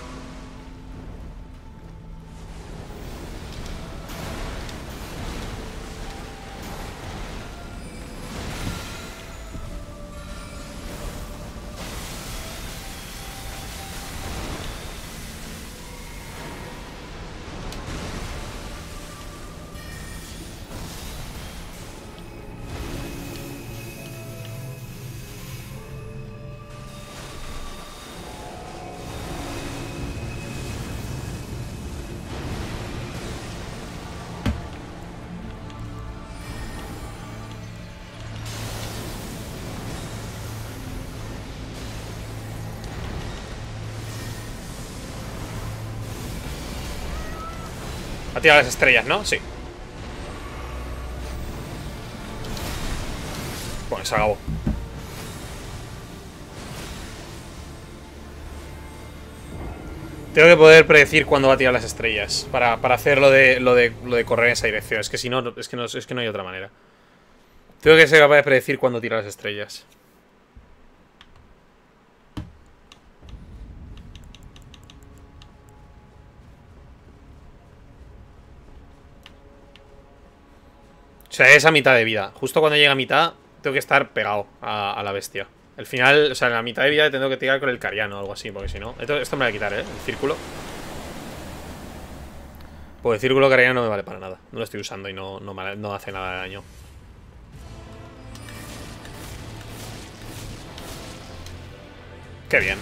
Ha tirado las estrellas, ¿no? Sí. Bueno, se acabó. Tengo que poder predecir cuándo va a tirar las estrellas para hacer lo de correr en esa dirección. Es que si no, es que no hay otra manera. Tengo que ser capaz de predecir cuándo tira las estrellas. O sea, es a mitad de vida. Justo cuando llega a mitad, tengo que estar pegado a la bestia. El final, o sea, en la mitad de vida tengo que tirar con el cariano o algo así, porque si no... Esto me va a quitar, ¿eh? El círculo. Pues el círculo cariano no me vale para nada. No lo estoy usando y no hace nada de daño. Qué bien.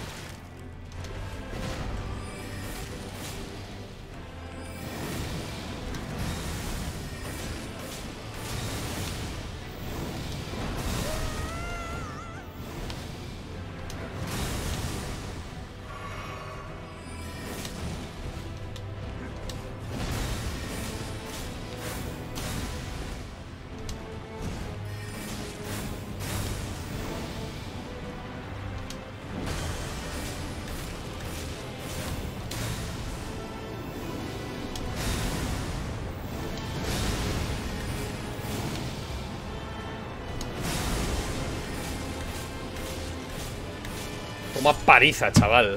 Toma paliza, chaval.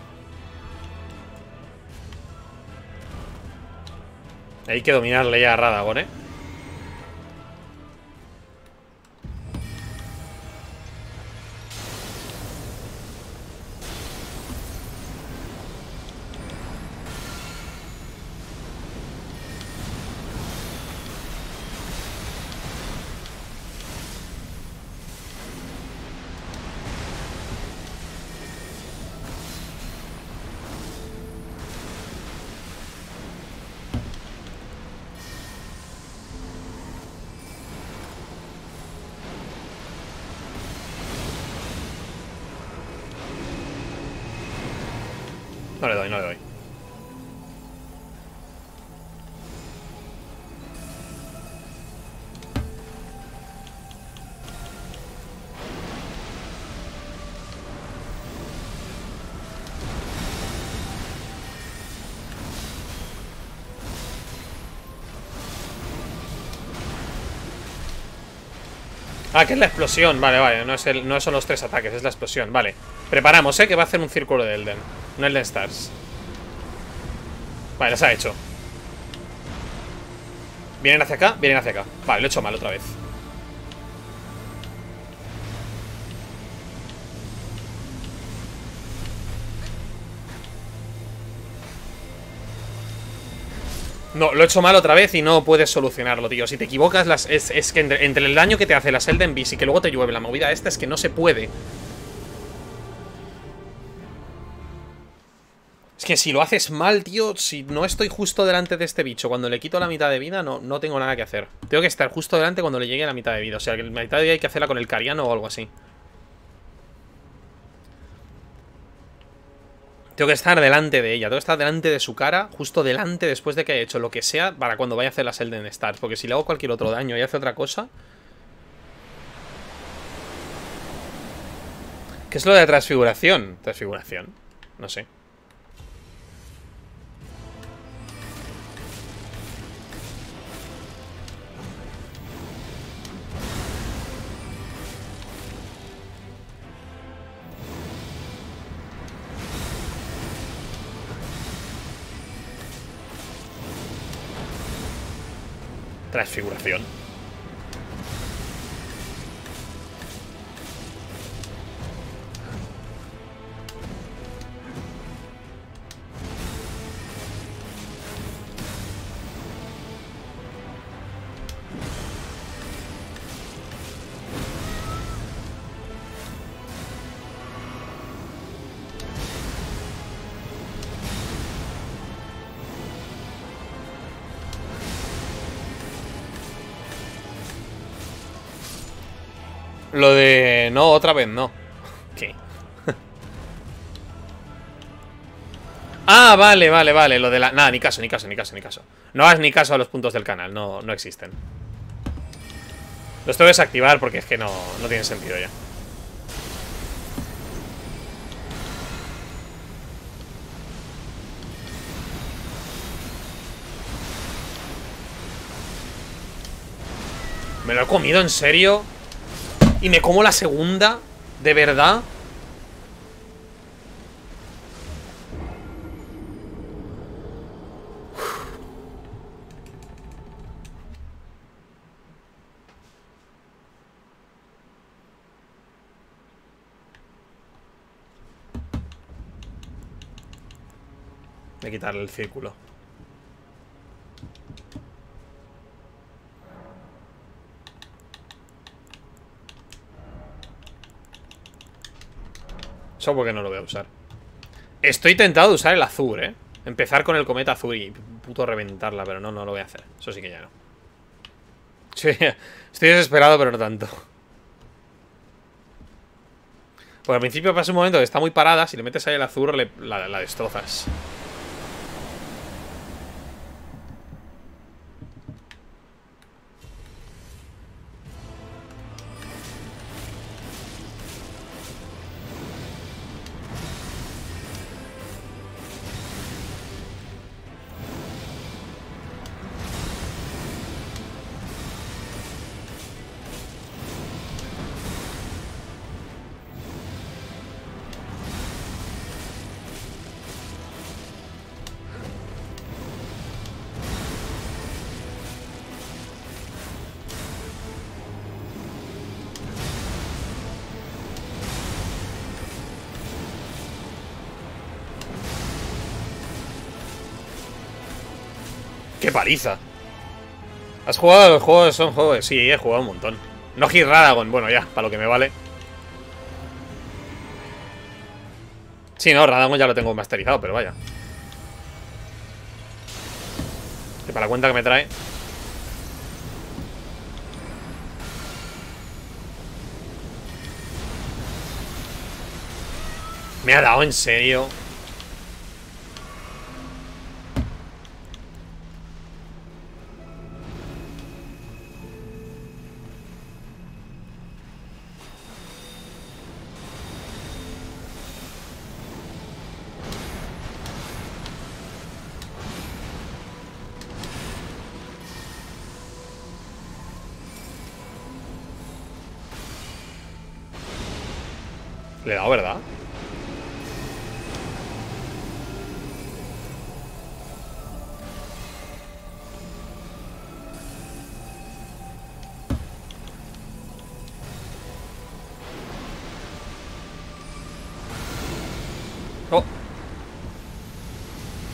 Hay que dominarle ya a Radagon, ¿eh? No le doy, no le doy. Ah, que es la explosión. Vale, vale. No son los 3 ataques, es la explosión. Vale. Preparamos, que va a hacer un círculo de Elden. Un Elden Stars. Vale, las ha hecho. Vienen hacia acá, vienen hacia acá. Vale, lo he hecho mal otra vez. No, lo he hecho mal otra vez y no puedes solucionarlo, tío. Si te equivocas, es que entre el daño que te hace las Elden Beast y que luego te llueve la movida esta, es que no se puede. Es que si lo haces mal, tío, si no estoy justo delante de este bicho cuando le quito la mitad de vida, no tengo nada que hacer. Tengo que estar justo delante cuando le llegue la mitad de vida. O sea, que la mitad de vida hay que hacerla con el Cariano o algo así. Tengo que estar delante de ella, tengo que estar delante de su cara, justo delante después de que haya hecho lo que sea para cuando vaya a hacer las Elden Stars. Porque si le hago cualquier otro daño y hace otra cosa... ¿Qué es lo de transfiguración? Transfiguración, no sé. Transfiguración. Lo de... No, otra vez no. ¿Qué? Ah, vale, vale, vale. Lo de la... Nada, ni caso, ni caso, ni caso, ni caso. No hagas ni caso a los puntos del canal. No, no existen. Los tengo que desactivar porque es que no tiene sentido ya. ¿Me lo he comido en serio? ¿Y me como la segunda? ¿De verdad? Voy a quitarle el círculo. Eso porque no lo voy a usar. Estoy tentado de usar el azul, Empezar con el cometa azul y puto reventarla, pero no lo voy a hacer. Eso sí que ya no. Sí, estoy desesperado, pero no tanto. Porque al principio pasa un momento que está muy parada. Si le metes ahí el azul, la destrozas. ¡Qué paliza! ¿Has jugado a los juegos? Son juegos... Sí, he jugado un montón. No Hit Radagon, bueno, ya, para lo que me vale. Sí, no, Radagon ya lo tengo masterizado, pero vaya. Que para la cuenta que me trae. Me ha dado, en serio. Le he dado, ¿verdad?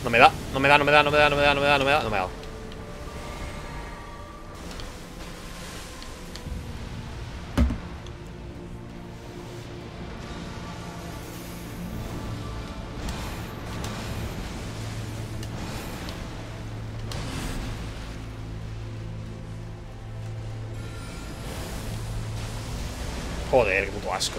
No me da, no me da, no me da, no me da, no me da, no me da, no me da, no me da. Joder, qué puto asco.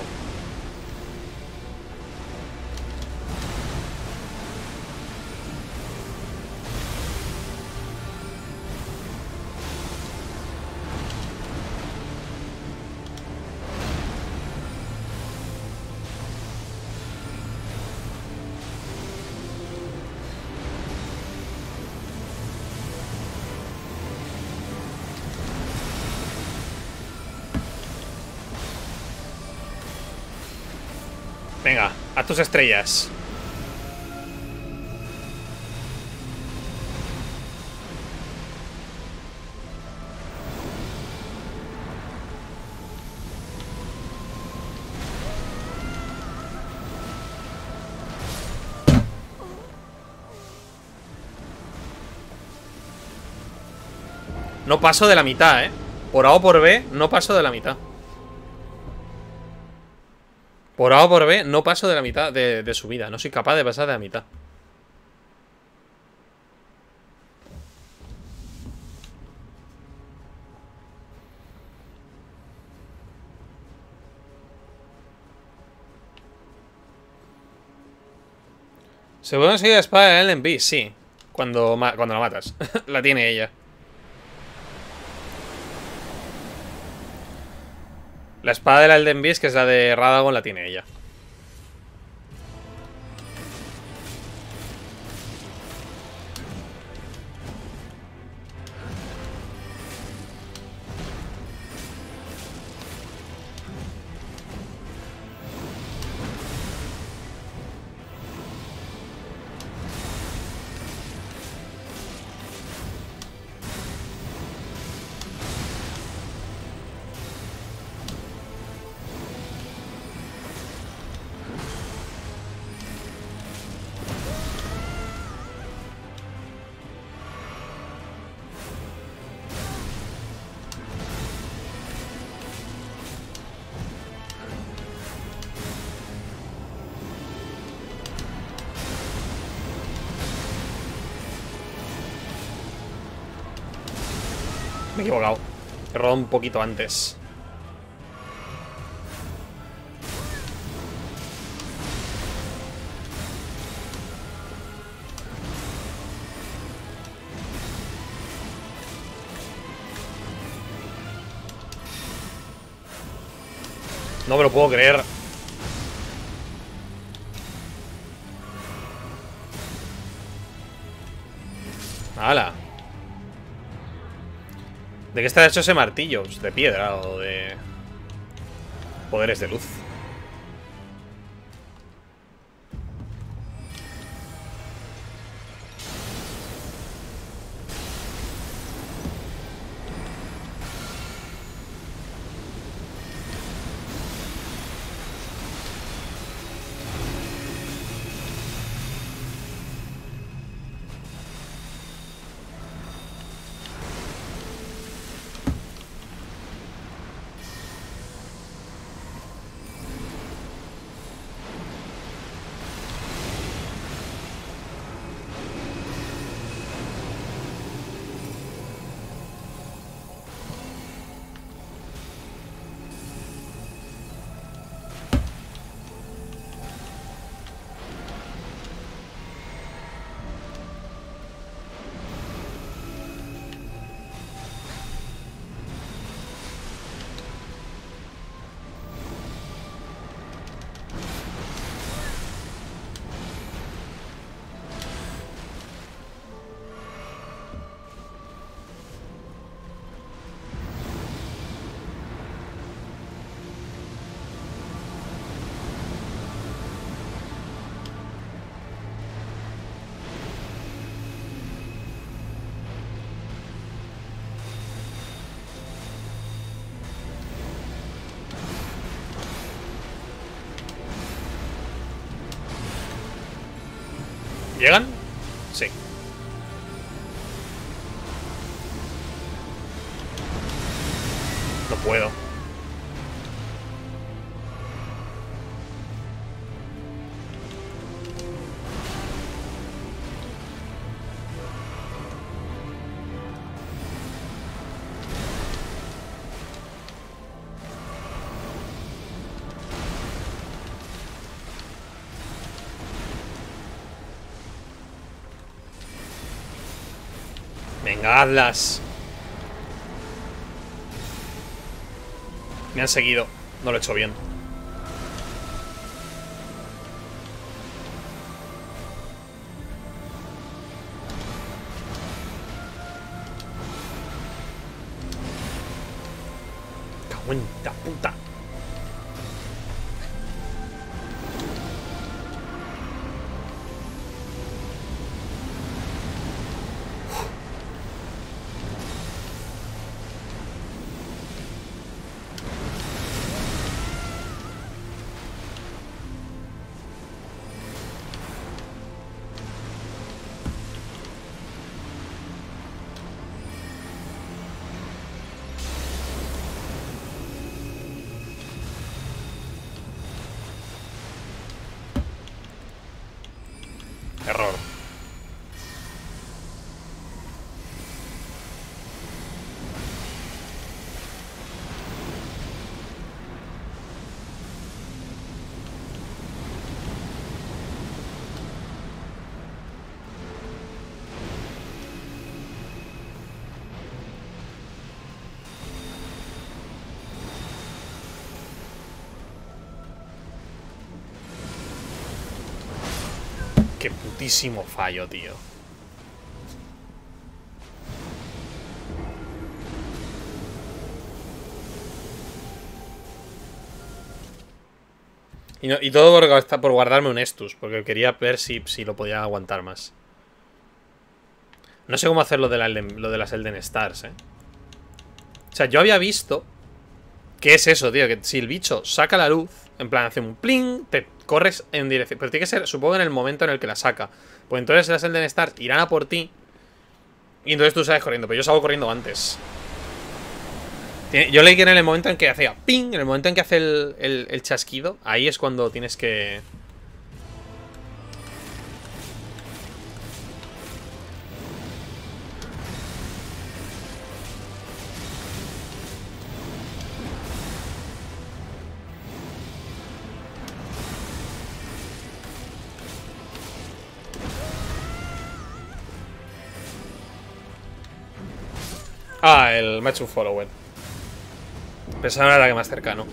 Venga, a tus estrellas. No paso de la mitad, Por A o por B, no paso de la mitad. Por A o por B, no paso de la mitad de su vida. No soy capaz de pasar de la mitad. ¿Se puede conseguir la espada de Ellen B? Sí. Cuando la matas. La tiene ella. La espada de la Elden Beast, que es la de Radagon, la tiene ella. Me he equivocado. He rodado un poquito antes. No me lo puedo creer. ¡Hala! ¿De qué está hecho ese martillo? Pues de piedra o de poderes de luz. ¿Llegan? Sí. No puedo. Venga, hazlas. Me han seguido. No lo he hecho bien. Cago en la puta. Error. Qué putísimo fallo, tío. Y todo por guardarme un Estus, porque quería ver si lo podía aguantar más. No sé cómo hacer lo de las Elden Stars, O sea, yo había visto... ¿Qué es eso, tío? Que si el bicho saca la luz, en plan hace un pling, te corres en dirección. Pero tiene que ser, supongo, en el momento en el que la saca. Pues entonces las Elden Stars irán a por ti. Y entonces tú sales corriendo. Pero yo salgo corriendo antes. Yo leí que en el momento en que hacía ping, en el momento en que hace el chasquido, ahí es cuando tienes que... Ah, el Match un Follower. Pensaba en el ataque más cercano.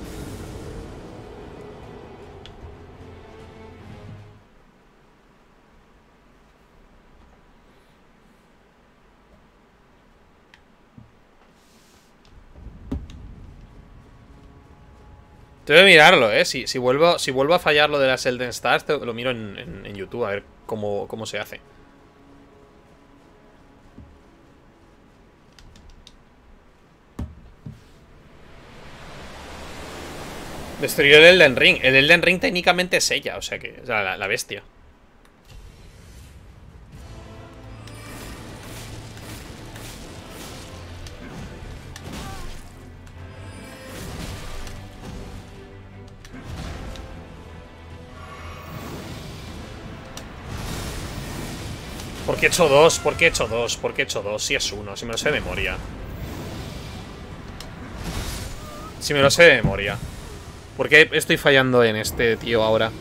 Tengo que mirarlo, si vuelvo a fallar lo de las Elden Stars, lo miro en YouTube a ver cómo se hace. Destruyó el Elden Ring. El Elden Ring técnicamente es ella, o sea que... O sea, la bestia. ¿Por qué he hecho dos? ¿Por qué he hecho dos? ¿Por qué he hecho dos? Si es uno, si me lo sé de memoria. Si me lo sé de memoria. ¿Por qué estoy fallando en este tío ahora?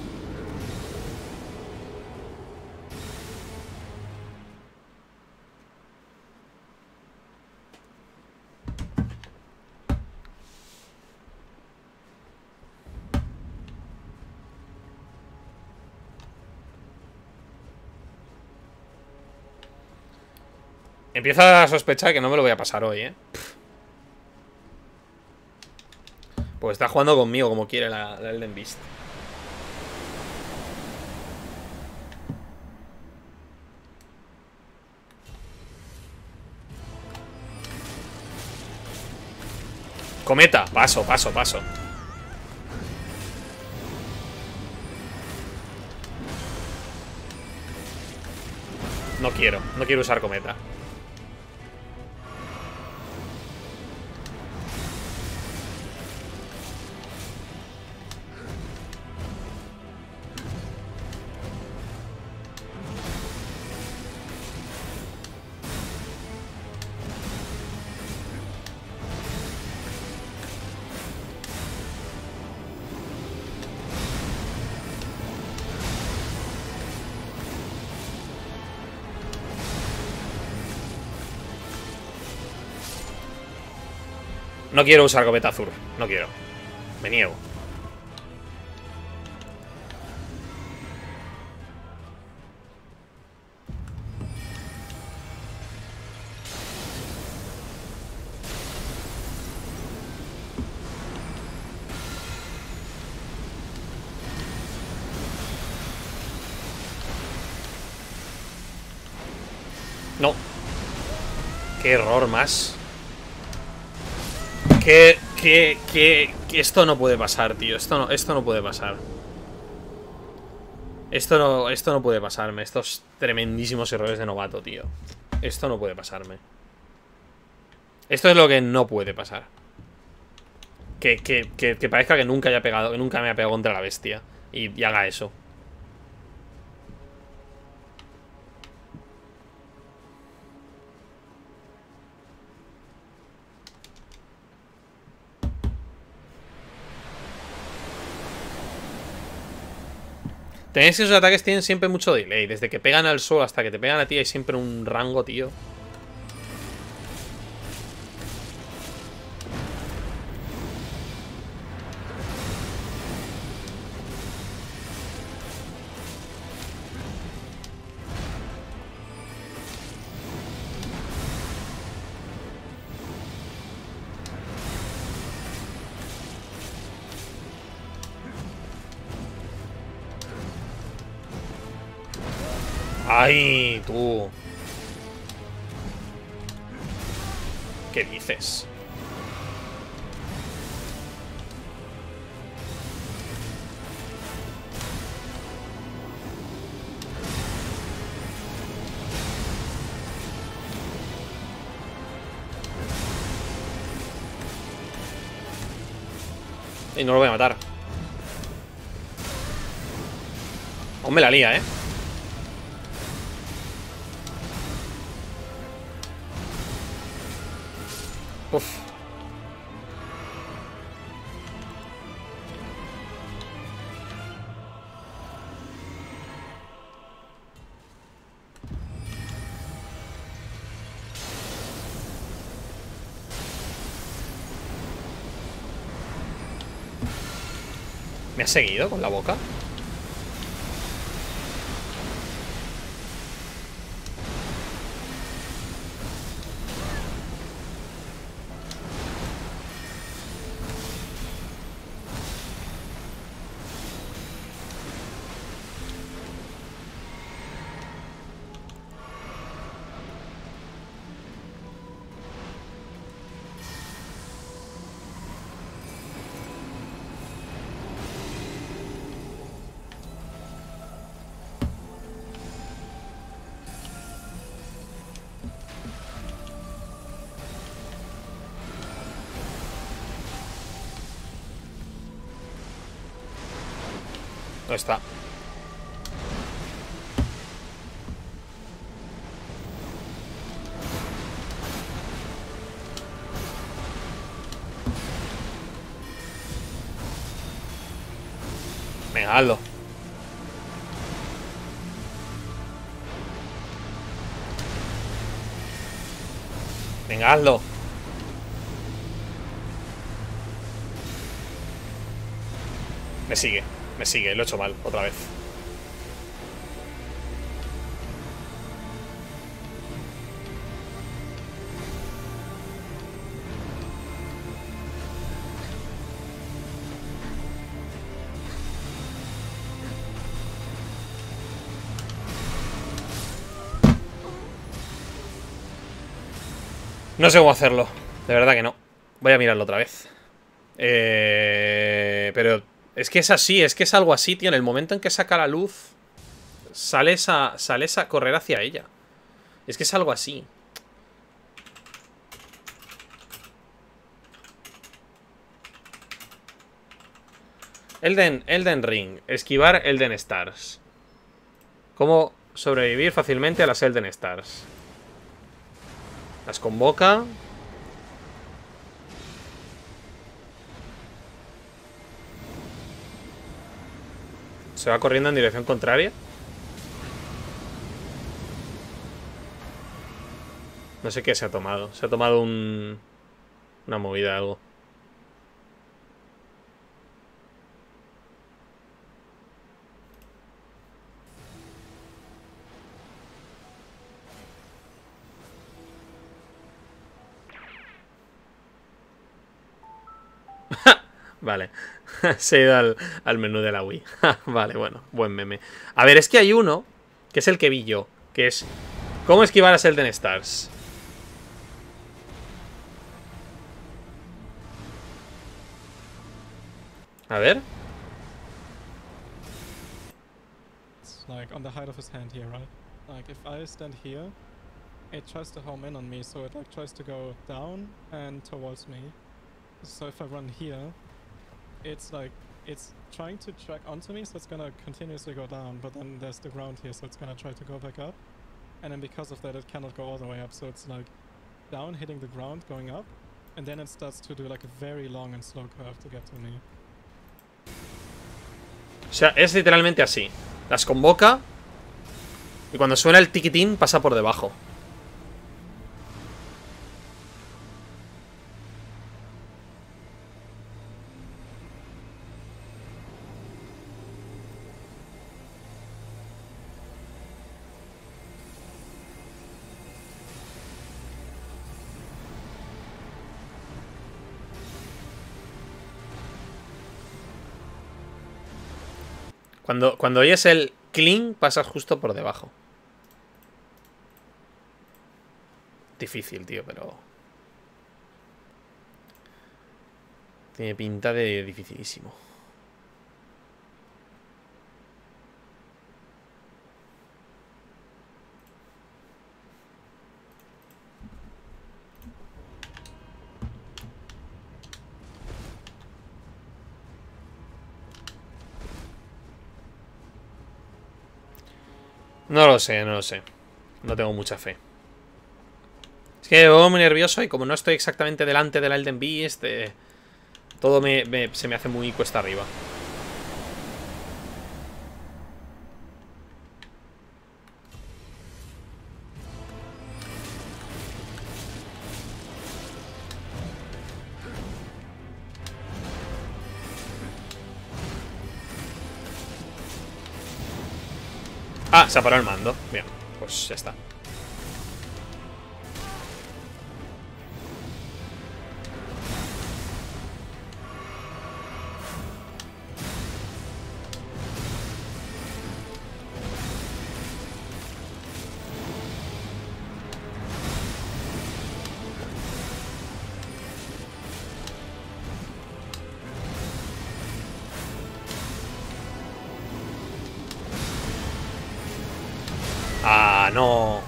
Empiezo a sospechar que no me lo voy a pasar hoy, Pues está jugando conmigo como quiere la Elden Beast. Cometa, paso. No quiero usar cometa. No quiero usar cometa azul. No quiero. Me niego. No. Qué error más. Que esto no puede pasar, tío. Esto no puede pasar. Esto no puede pasarme. Estos tremendísimos errores de novato, tío. Esto no puede pasarme. Esto es lo que no puede pasar. Que parezca que nunca haya pegado, que nunca me ha pegado contra la bestia. Y haga eso. Tenéis que esos ataques tienen siempre mucho delay. Desde que pegan al suelo hasta que te pegan a ti hay siempre un rango, tío. ¡Ay, tú! ¿Qué dices? Y no lo voy a matar. Aún me la lía, ¿eh? Uf. ¿Me has seguido con la boca? ¿Dónde está? Venga, hazlo. Venga, hazlo. Me sigue, lo he hecho mal, otra vez. No sé cómo hacerlo, de verdad que no. Voy a mirarlo otra vez. Pero es que es así, es que es algo así, tío. En el momento en que saca la luz, sales a correr hacia ella. Es que es algo así. Elden Ring. Esquivar Elden Stars. ¿Cómo sobrevivir fácilmente a las Elden Stars? Las convoca. Se va corriendo en dirección contraria. No sé qué se ha tomado. Se ha tomado una movida, algo. Vale. Se ha ido al menú de la Wii. Vale, bueno, buen meme. A ver, es que hay uno, que es el que vi yo, que es ¿cómo esquivar a Elden Stars? A ver. It's like on the height of his hand here, right? Like if I stand here, it tries to home in on me, so it like tries to go down and towards me. So if I run here, it's like it's trying to track onto me, so it's gonna continuously go down, but then there's the ground here, so it's gonna try to go back up. And then because of that, it cannot go all the way up, so it's like down, hitting the ground, going up, and then it starts to do like a very long and slow curve to get to me. O sea, es literalmente así. Las convoca y cuando suena el tiquitín pasa por debajo. Cuando oyes el cling, pasas justo por debajo. Difícil, tío, pero... tiene pinta de dificilísimo. No lo sé, no lo sé. No tengo mucha fe. Es que me veo muy nervioso y como no estoy exactamente delante del Elden Beast, todo se me hace muy cuesta arriba. Ah, se ha parado el mando. Bien, pues ya está. Ah, no.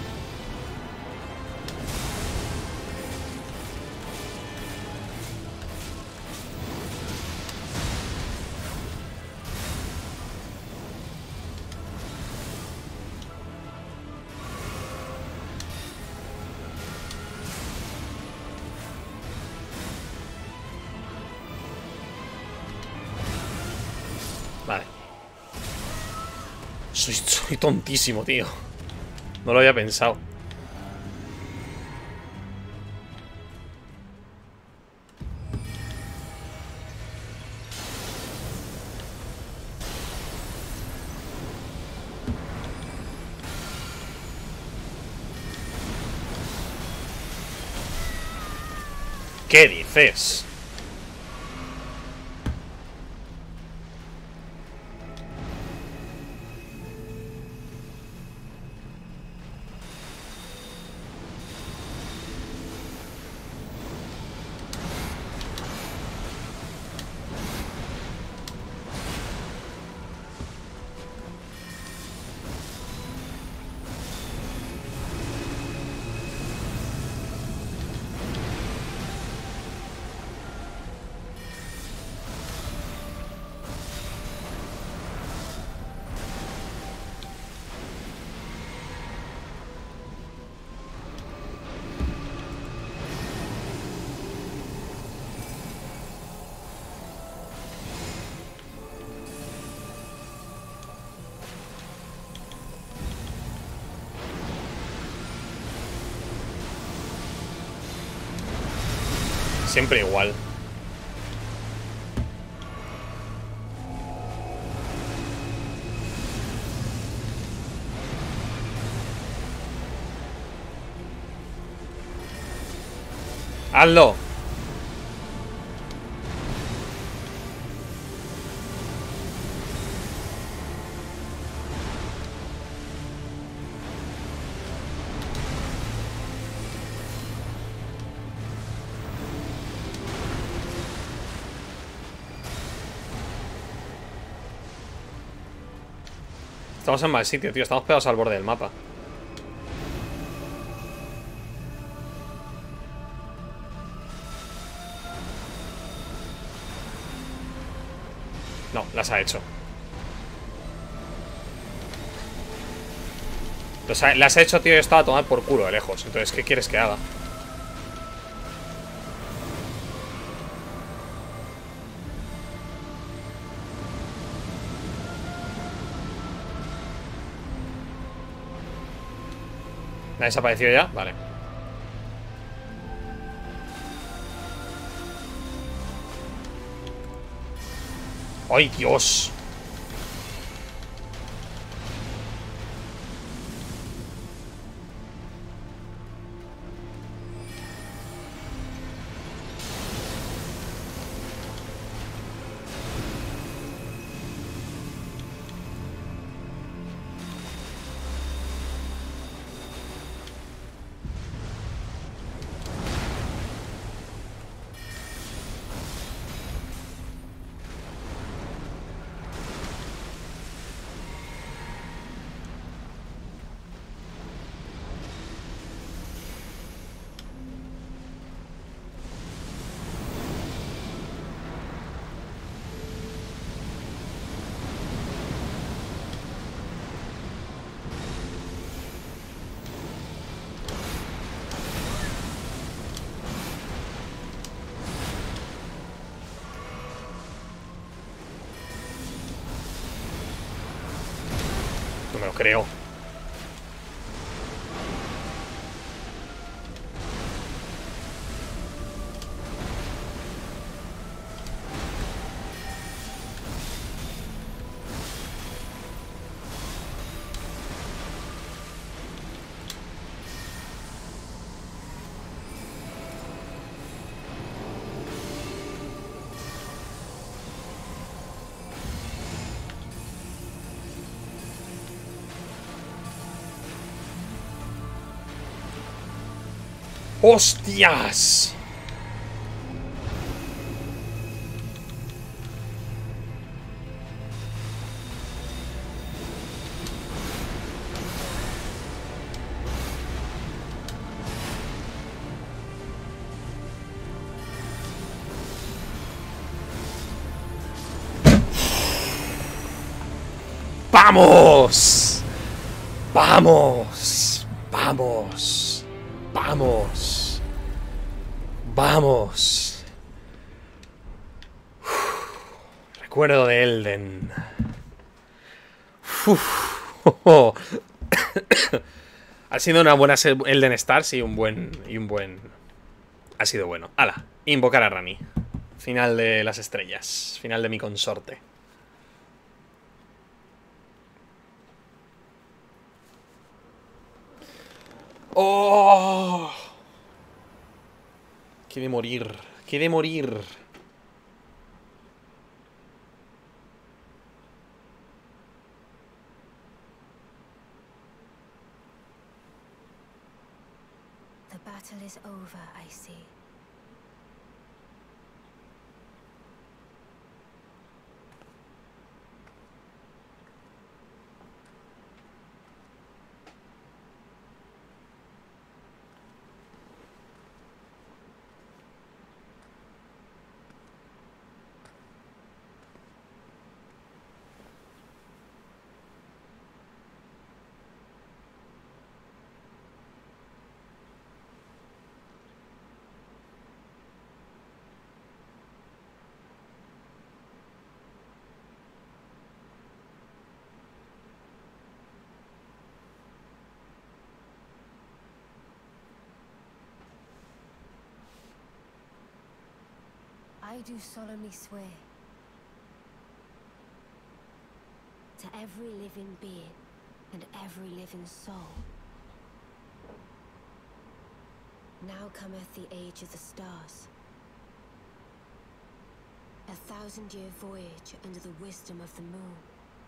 Vale. Soy tontísimo, tío. No lo había pensado. ¿Qué dices? Siempre igual. ¡Hazlo! Estamos en mal sitio, tío. Estamos pegados al borde del mapa. No, las ha hecho. Las ha hecho, tío, y estaba a tomar por culo de lejos. Entonces, ¿qué quieres que haga? ¿Ha desaparecido ya? Vale. ¡Ay, Dios! No me lo creo. ¡Hostias! ¡Vamos! ¡Vamos! ¡Vamos! ¡Vamos! ¡Vamos! Recuerdo de Elden. Ha sido una buena Elden Stars y un buen... Ha sido bueno. ¡Hala! Invocar a Rani. Final de las estrellas. Final de mi consorte. ¡Oh! Quiere morir. Quiere morir. The battle is over, I see. I do solemnly swear to every living being and every living soul. Now cometh the age of the stars. 1,000-year voyage under the wisdom of the moon.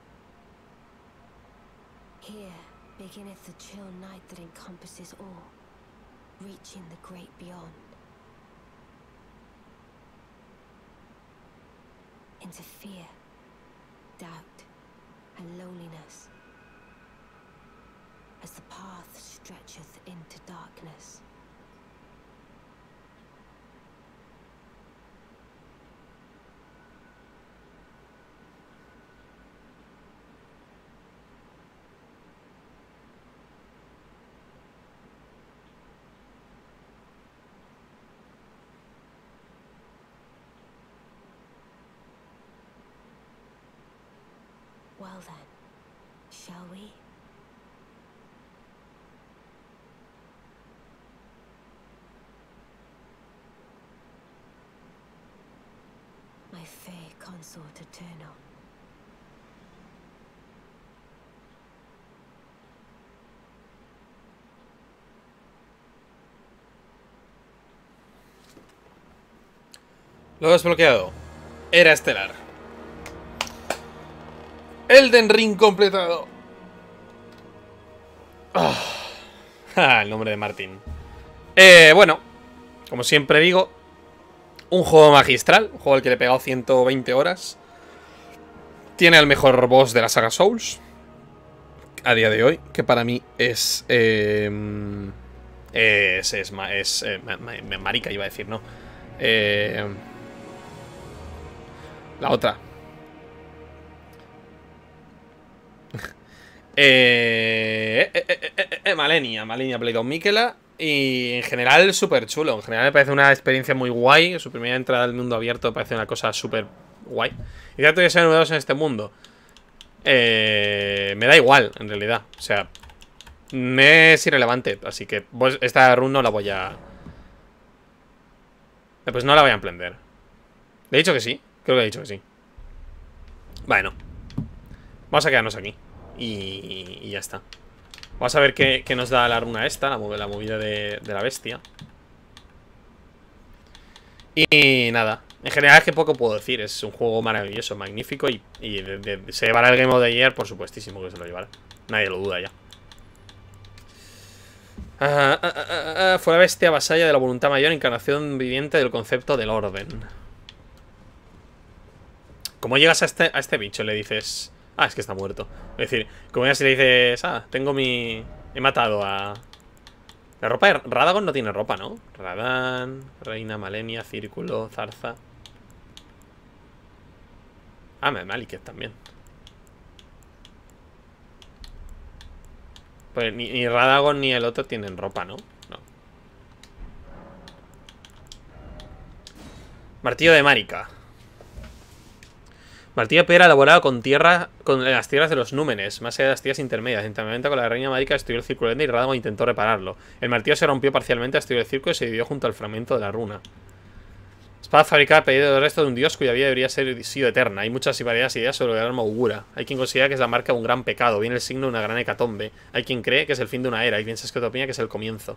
Here beginneth the chill night that encompasses all, reaching the great beyond. Into fear, doubt, and loneliness, as the path stretcheth into darkness. Well then, shall we? My fair consort eternal. Lo he desbloqueado. Era estelar. Elden Ring completado. El nombre de Martín. Bueno, como siempre digo, un juego magistral. Un juego al que le he pegado 120 horas. Tiene el mejor boss de la saga Souls a día de hoy, que para mí es marica, iba a decir, ¿no? La otra. Malenia Blade of Miquella. Y en general súper chulo. En general me parece una experiencia muy guay. Su primera entrada al mundo abierto me parece una cosa súper guay. Y ya que ser novedosos en este mundo, me da igual, en realidad. O sea, me es irrelevante. Así que pues, esta run no la voy a... Pues no la voy a emprender. ¿Le he dicho que sí? Creo que he dicho que sí. Bueno, vamos a quedarnos aquí. Y ya está. Vamos a ver qué nos da la runa esta, la movida de la bestia. Y nada, en general es que poco puedo decir. Es un juego maravilloso, magnífico. Y se llevará el Game of the Year, por supuestísimo que se lo llevará. Nadie lo duda ya. Fue la bestia vasalla de la voluntad mayor, encarnación viviente del concepto del orden. ¿Cómo llegas a este bicho? Le dices... Ah, es que está muerto. Es decir, como ya si le dices... Ah, tengo mi... He matado a... La ropa de... Radagon no tiene ropa, ¿no? Radan, Reina, Malenia, Círculo, Zarza. Ah, Malekith también. Pues ni Radagon ni el otro tienen ropa, ¿no? No. Martillo de Marika. Martillo de piedra elaborado con las tierras de los númenes, más allá de las tierras intermedias. Interamente con la reina Marika destruyó el círculo y Radagon intentó repararlo. El martillo se rompió parcialmente, destruyó el círculo y se dividió junto al fragmento de la runa. Espada fabricada a pedido del resto de un dios cuya vida debería ser sido eterna. Hay muchas y variadas ideas sobre el arma augura. Hay quien considera que es la marca de un gran pecado, viene el signo de una gran hecatombe. Hay quien cree que es el fin de una era. Hay quien piensa que opina que es el comienzo.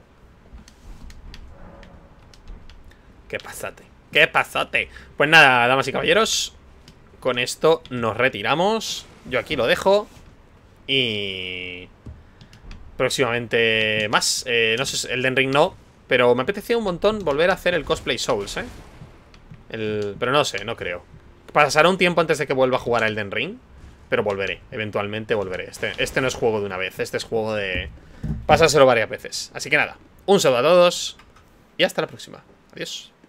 ¿Qué pasote? ¿Qué pasote? Pues nada, damas y caballeros, con esto nos retiramos. Yo aquí lo dejo. Y... próximamente más. No sé, Elden Ring no. Pero me apetecía un montón volver a hacer el cosplay Souls, ¿eh? Pero no sé, no creo. Pasará un tiempo antes de que vuelva a jugar a Elden Ring. Pero volveré, eventualmente volveré. Este no es juego de una vez. Este es juego de... pasárselo varias veces. Así que nada, un saludo a todos. Y hasta la próxima. Adiós.